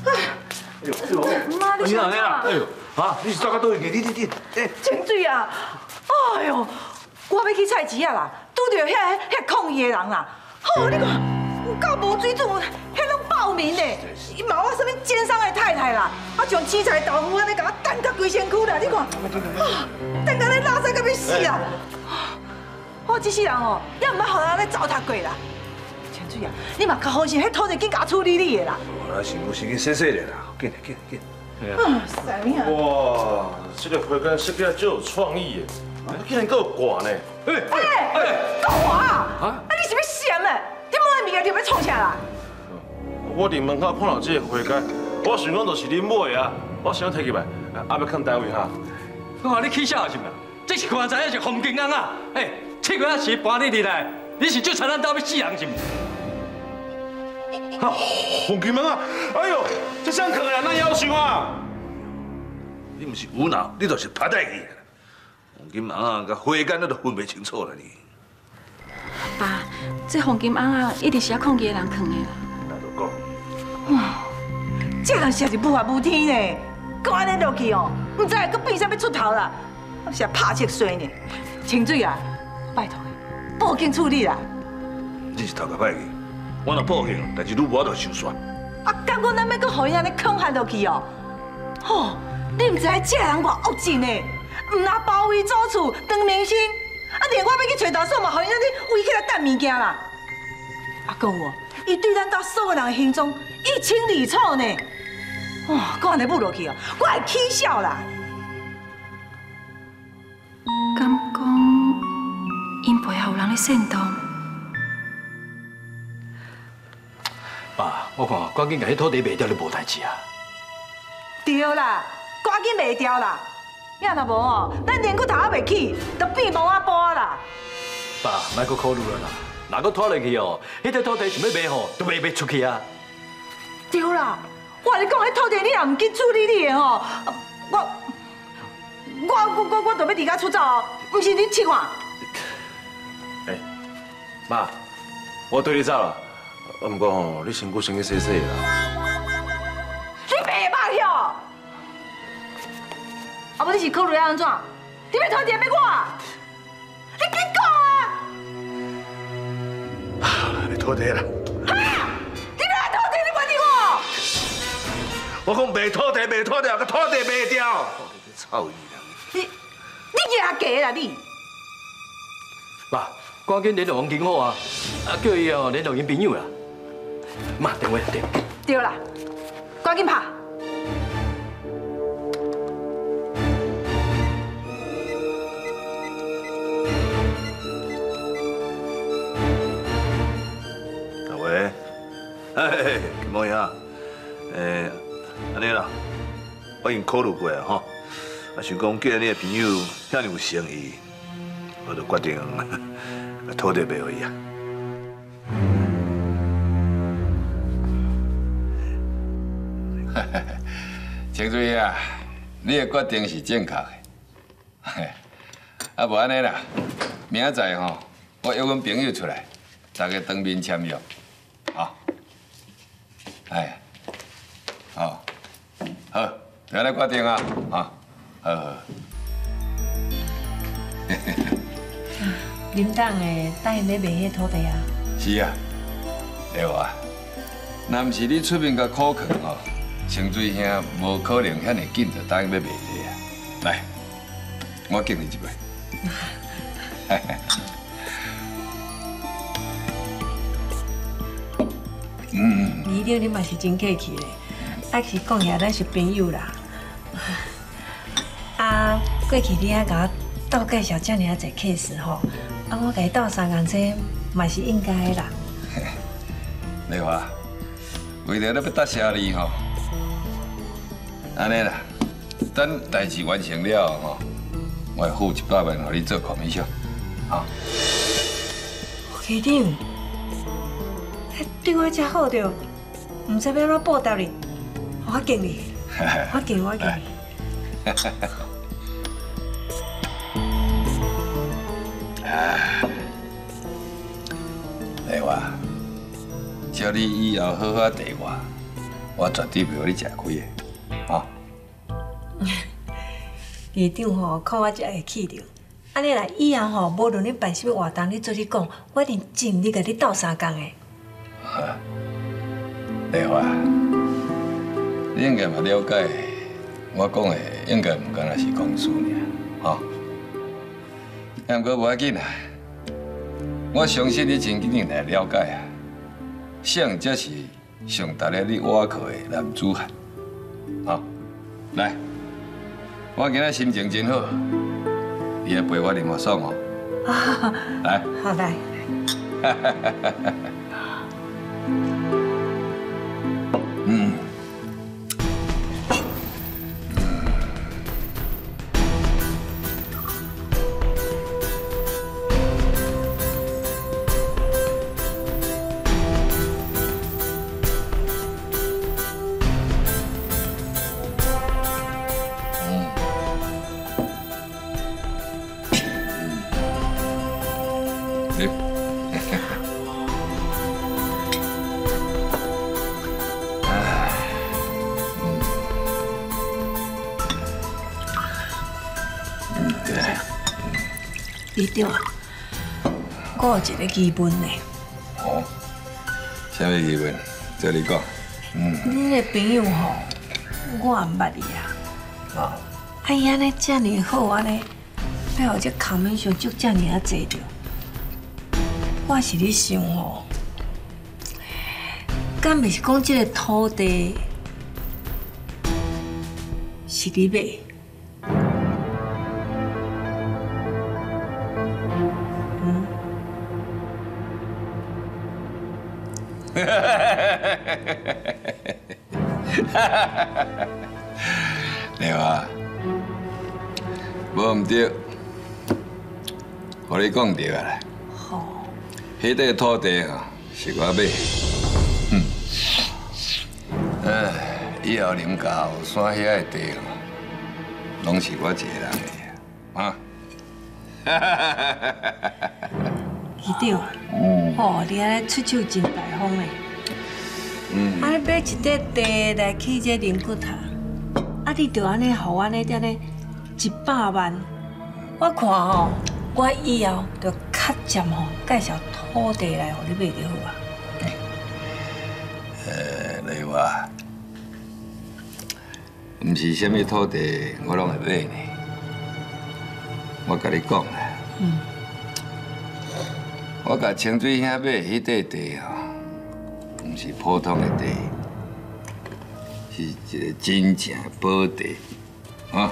妈，你想啥？ 哎呦，啊，你是走到倒去？你，哎， 清水啊！哎呦，我要去菜市啊啦，拄到遐抗议的人啦。哦，你看，有够无水准，遐拢暴民嘞！伊骂我什么奸商的太太啦，啊，将青菜豆腐安尼甲我等到规身躯啦！你看，啊，等到咧拉屎到要死啦！我这世人哦，也唔捌互人咧糟蹋过啦。清水啊，你嘛较好些，迄土地紧甲处理你的啦。 我是有时间洗洗的啦，紧。 啥物啊？ 哇，这个花干设计真有创意耶！竟然够挂呢！ 够我啊！啊，你是要闪的？你买的物件你要创啥啦？ 我伫门口看到这个花干，我想讲就是恁买的啊，我想摕起来，啊要放单位哈。 我话你起笑是唔啦？这是看知影是黄金翁啊！七月时搬你入来，你是最残咱家要死人是唔？ 啊，黄金翁啊！哎呦，这啥可能咱要求啊？ 你不是无脑，你就是拍带去。黄金翁啊，甲花干你都分袂清楚了你。 爸，这黄金翁啊，一定是遐抗议的人藏的啦。 那就讲。 哇，这人实是无法无天呢，搁安尼落去哦，唔知会搁变啥要出头啦，我是拍切衰呢。清水啊，拜托你，报警处理啦。 你是头壳歹去，我若报警，代志愈无就受煞。 啊，敢讲咱要搁互伊安尼恐吓落去哦？吼，你唔知影这人偌恶尽呢？唔拿包围做厝当明星，啊，连我要去找大嫂嘛，互伊安尼围起来等物件啦。啊，讲哦，伊对咱家所有人的行踪一清二楚呢。哦，搁安尼舞落去哦，我会起笑啦。 敢讲因背后有人咧煽动？ 爸，我看赶紧把迄土地卖掉就无代志啊。 对啦，赶紧卖掉啦！要若无哦，咱连骨头也袂起，就变毛仔波啦。 爸，莫阁考虑了啦，若阁拖落去哦，迄块土地想要卖吼，都卖出去啊。 对啦，我跟你讲，迄土地你若唔紧处理你的吼，我就要离家出走哦，唔是你试看。 妈，我对你走啦。不过吼，你身躯先去洗洗啦。 你白目去哦！啊，无你是考虑安怎？你要拖地要我？你紧讲啊！ 你拖地啦！ 哈！你要拖地，你管你我？ 我讲卖土地，甲土地卖掉。操你！ 你牙假啦你！ 爸，赶紧联络王金虎啊，叫伊哦联络因朋友啦。妈，电话电。 对啦，赶紧拍。 喂，嘿，金毛兄，安尼啦，我已经考虑过啊，吼，啊想讲既然你的朋友遐尼有诚意，我就决定把土地卖给伊啊。 清水啊，你的决定是正确的。啊，无安尼啦，明仔载吼，我约阮朋友出来，大家当面签约，好。哎，好，好，就安尼决定啊，啊，好。 恁当会答应要卖迄土地啊？ 是啊，对啊。若毋是你出面甲苦劝吼，清水兄无可能遐尼紧就答应要卖地啊。来，我敬你一杯。 你了，你嘛是真客气嘞。啊，是讲起来，咱是朋友啦。啊，过去你还甲我倒介绍遮尔啊侪 case 吼，啊，我甲伊斗相共这嘛是应该的啦。 丽华，为着要答谢你吼， 安尼啦，等代志完成了吼，我会付100万互你做孔明秀，啊。 局长，对我遮好着，唔知要安怎报答你，我敬你，我敬你。 丽华，只要你以后好好对我绝对袂互你吃亏的，啊！ 局长吼，看我遮会气着，安尼来以后吼，无论你办什么活动，你做你讲，我一定尽力甲你斗相共的。 丽华，你应该嘛了解，我讲的应该唔敢若是公事尔，吼。但不过无要紧啦，我相信你真紧来了解啊。谁才是上值得你挖靠的男子汉？好，来，我今仔心情真好，你来陪我啉下爽哦。来， 好来。局长啊，我有一个疑问呢。 哦，什么疑问？照你讲。 你个朋友吼，我也毋捌伊啊。伊安尼遮尔好安尼，要互这空面上足遮尔啊济着。我是咧想吼，敢袂是讲这个土地是你买？ 对吧？无唔对，我你讲对啊啦。 好。 迄块土地吼是我买，以后林家后山遐个地吼，拢是我一个人的啊。 局长，哦，你安尼出手真大方嘞。安尼买一块地来起这灵骨塔，你就安尼互我呢，这呢100万，我看吼，我以后就较渐吼介绍土地来互你买就好啊。 丽华，毋是啥物土地我拢会买呢。我甲你讲啦。我甲清水兄买迄块地吼，毋是普通的地，是一个真正的宝地，啊！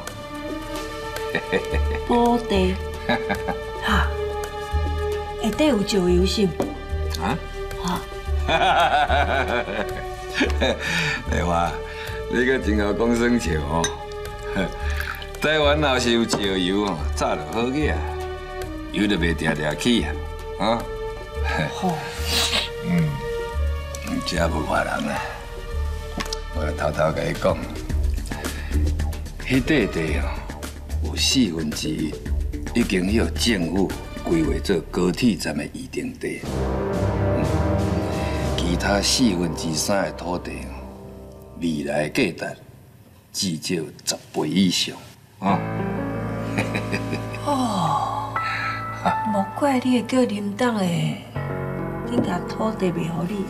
宝地，哈，下底有石油是？ 啊？ 哈。 丽华，你可真会讲算笑哦。台湾若是有石油哦，早就好个啊，油就袂定定起啊。啊， 好， 这不坏人啊！我偷偷甲你讲，迄块地哦，有1/4已经由政府规划做高铁站的预定地，其他3/4的土地哦，未来价值至少10倍以上啊！ 哦。莫怪你会叫林董的，恁家土地袂互你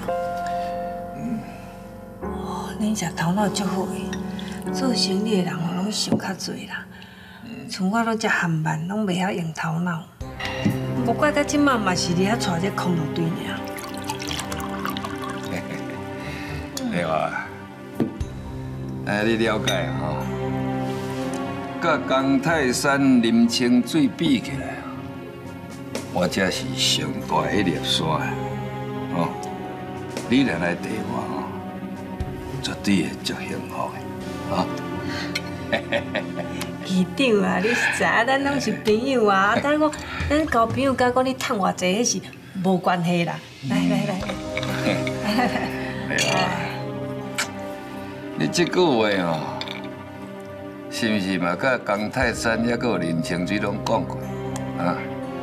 哦。恁只头脑足好的，做生意的人拢想较侪啦。像我拢只含慢，拢袂晓用头脑。莫怪到即马嘛是伫遐带这空路队尔。 丽华，你了解吼？甲江泰山、林清水比起来。我这是上大迄粒山哦，你若来地我哦，绝对会足幸福的啊！ 局长啊，你是知影咱拢是朋友啊，但我咱交朋友甲讲你趁偌济，迄是无关系啦。来。 你这句话哦，是毋是嘛？甲江泰山也个林清水拢讲过啊？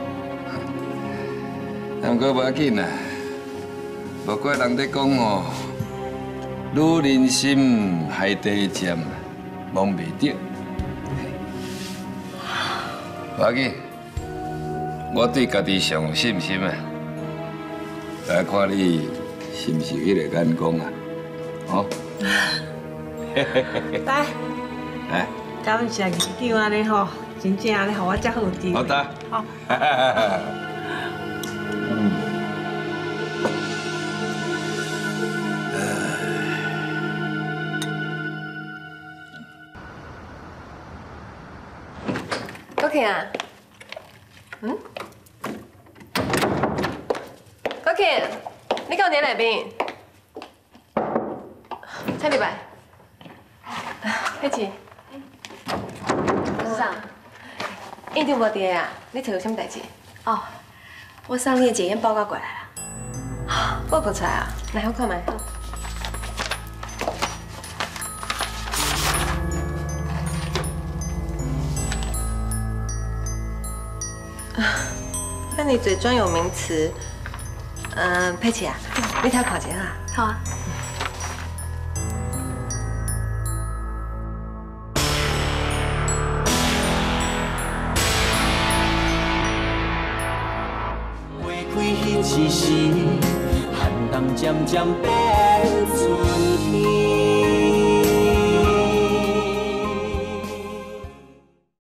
不过无要紧啦，无怪人在讲哦，女人心海底针，摸袂着。无要紧，我对家己上有信心啊！来看你是毋是迄个眼光啊？好。 来，感谢局长安尼吼，真正安尼，互我遮好地位。 好的。 好。 高庆啊，高庆，你到底来边？蔡礼拜，佩琪，啥？院长无伫啊？你找有啥物代志？ 哦，我送你的检验报告过来了。 报告出来啊？来，我看卖。那你嘴专有名词，佩琪啊，你睇看一下啊。 好啊。 一时，寒冬渐渐变春天。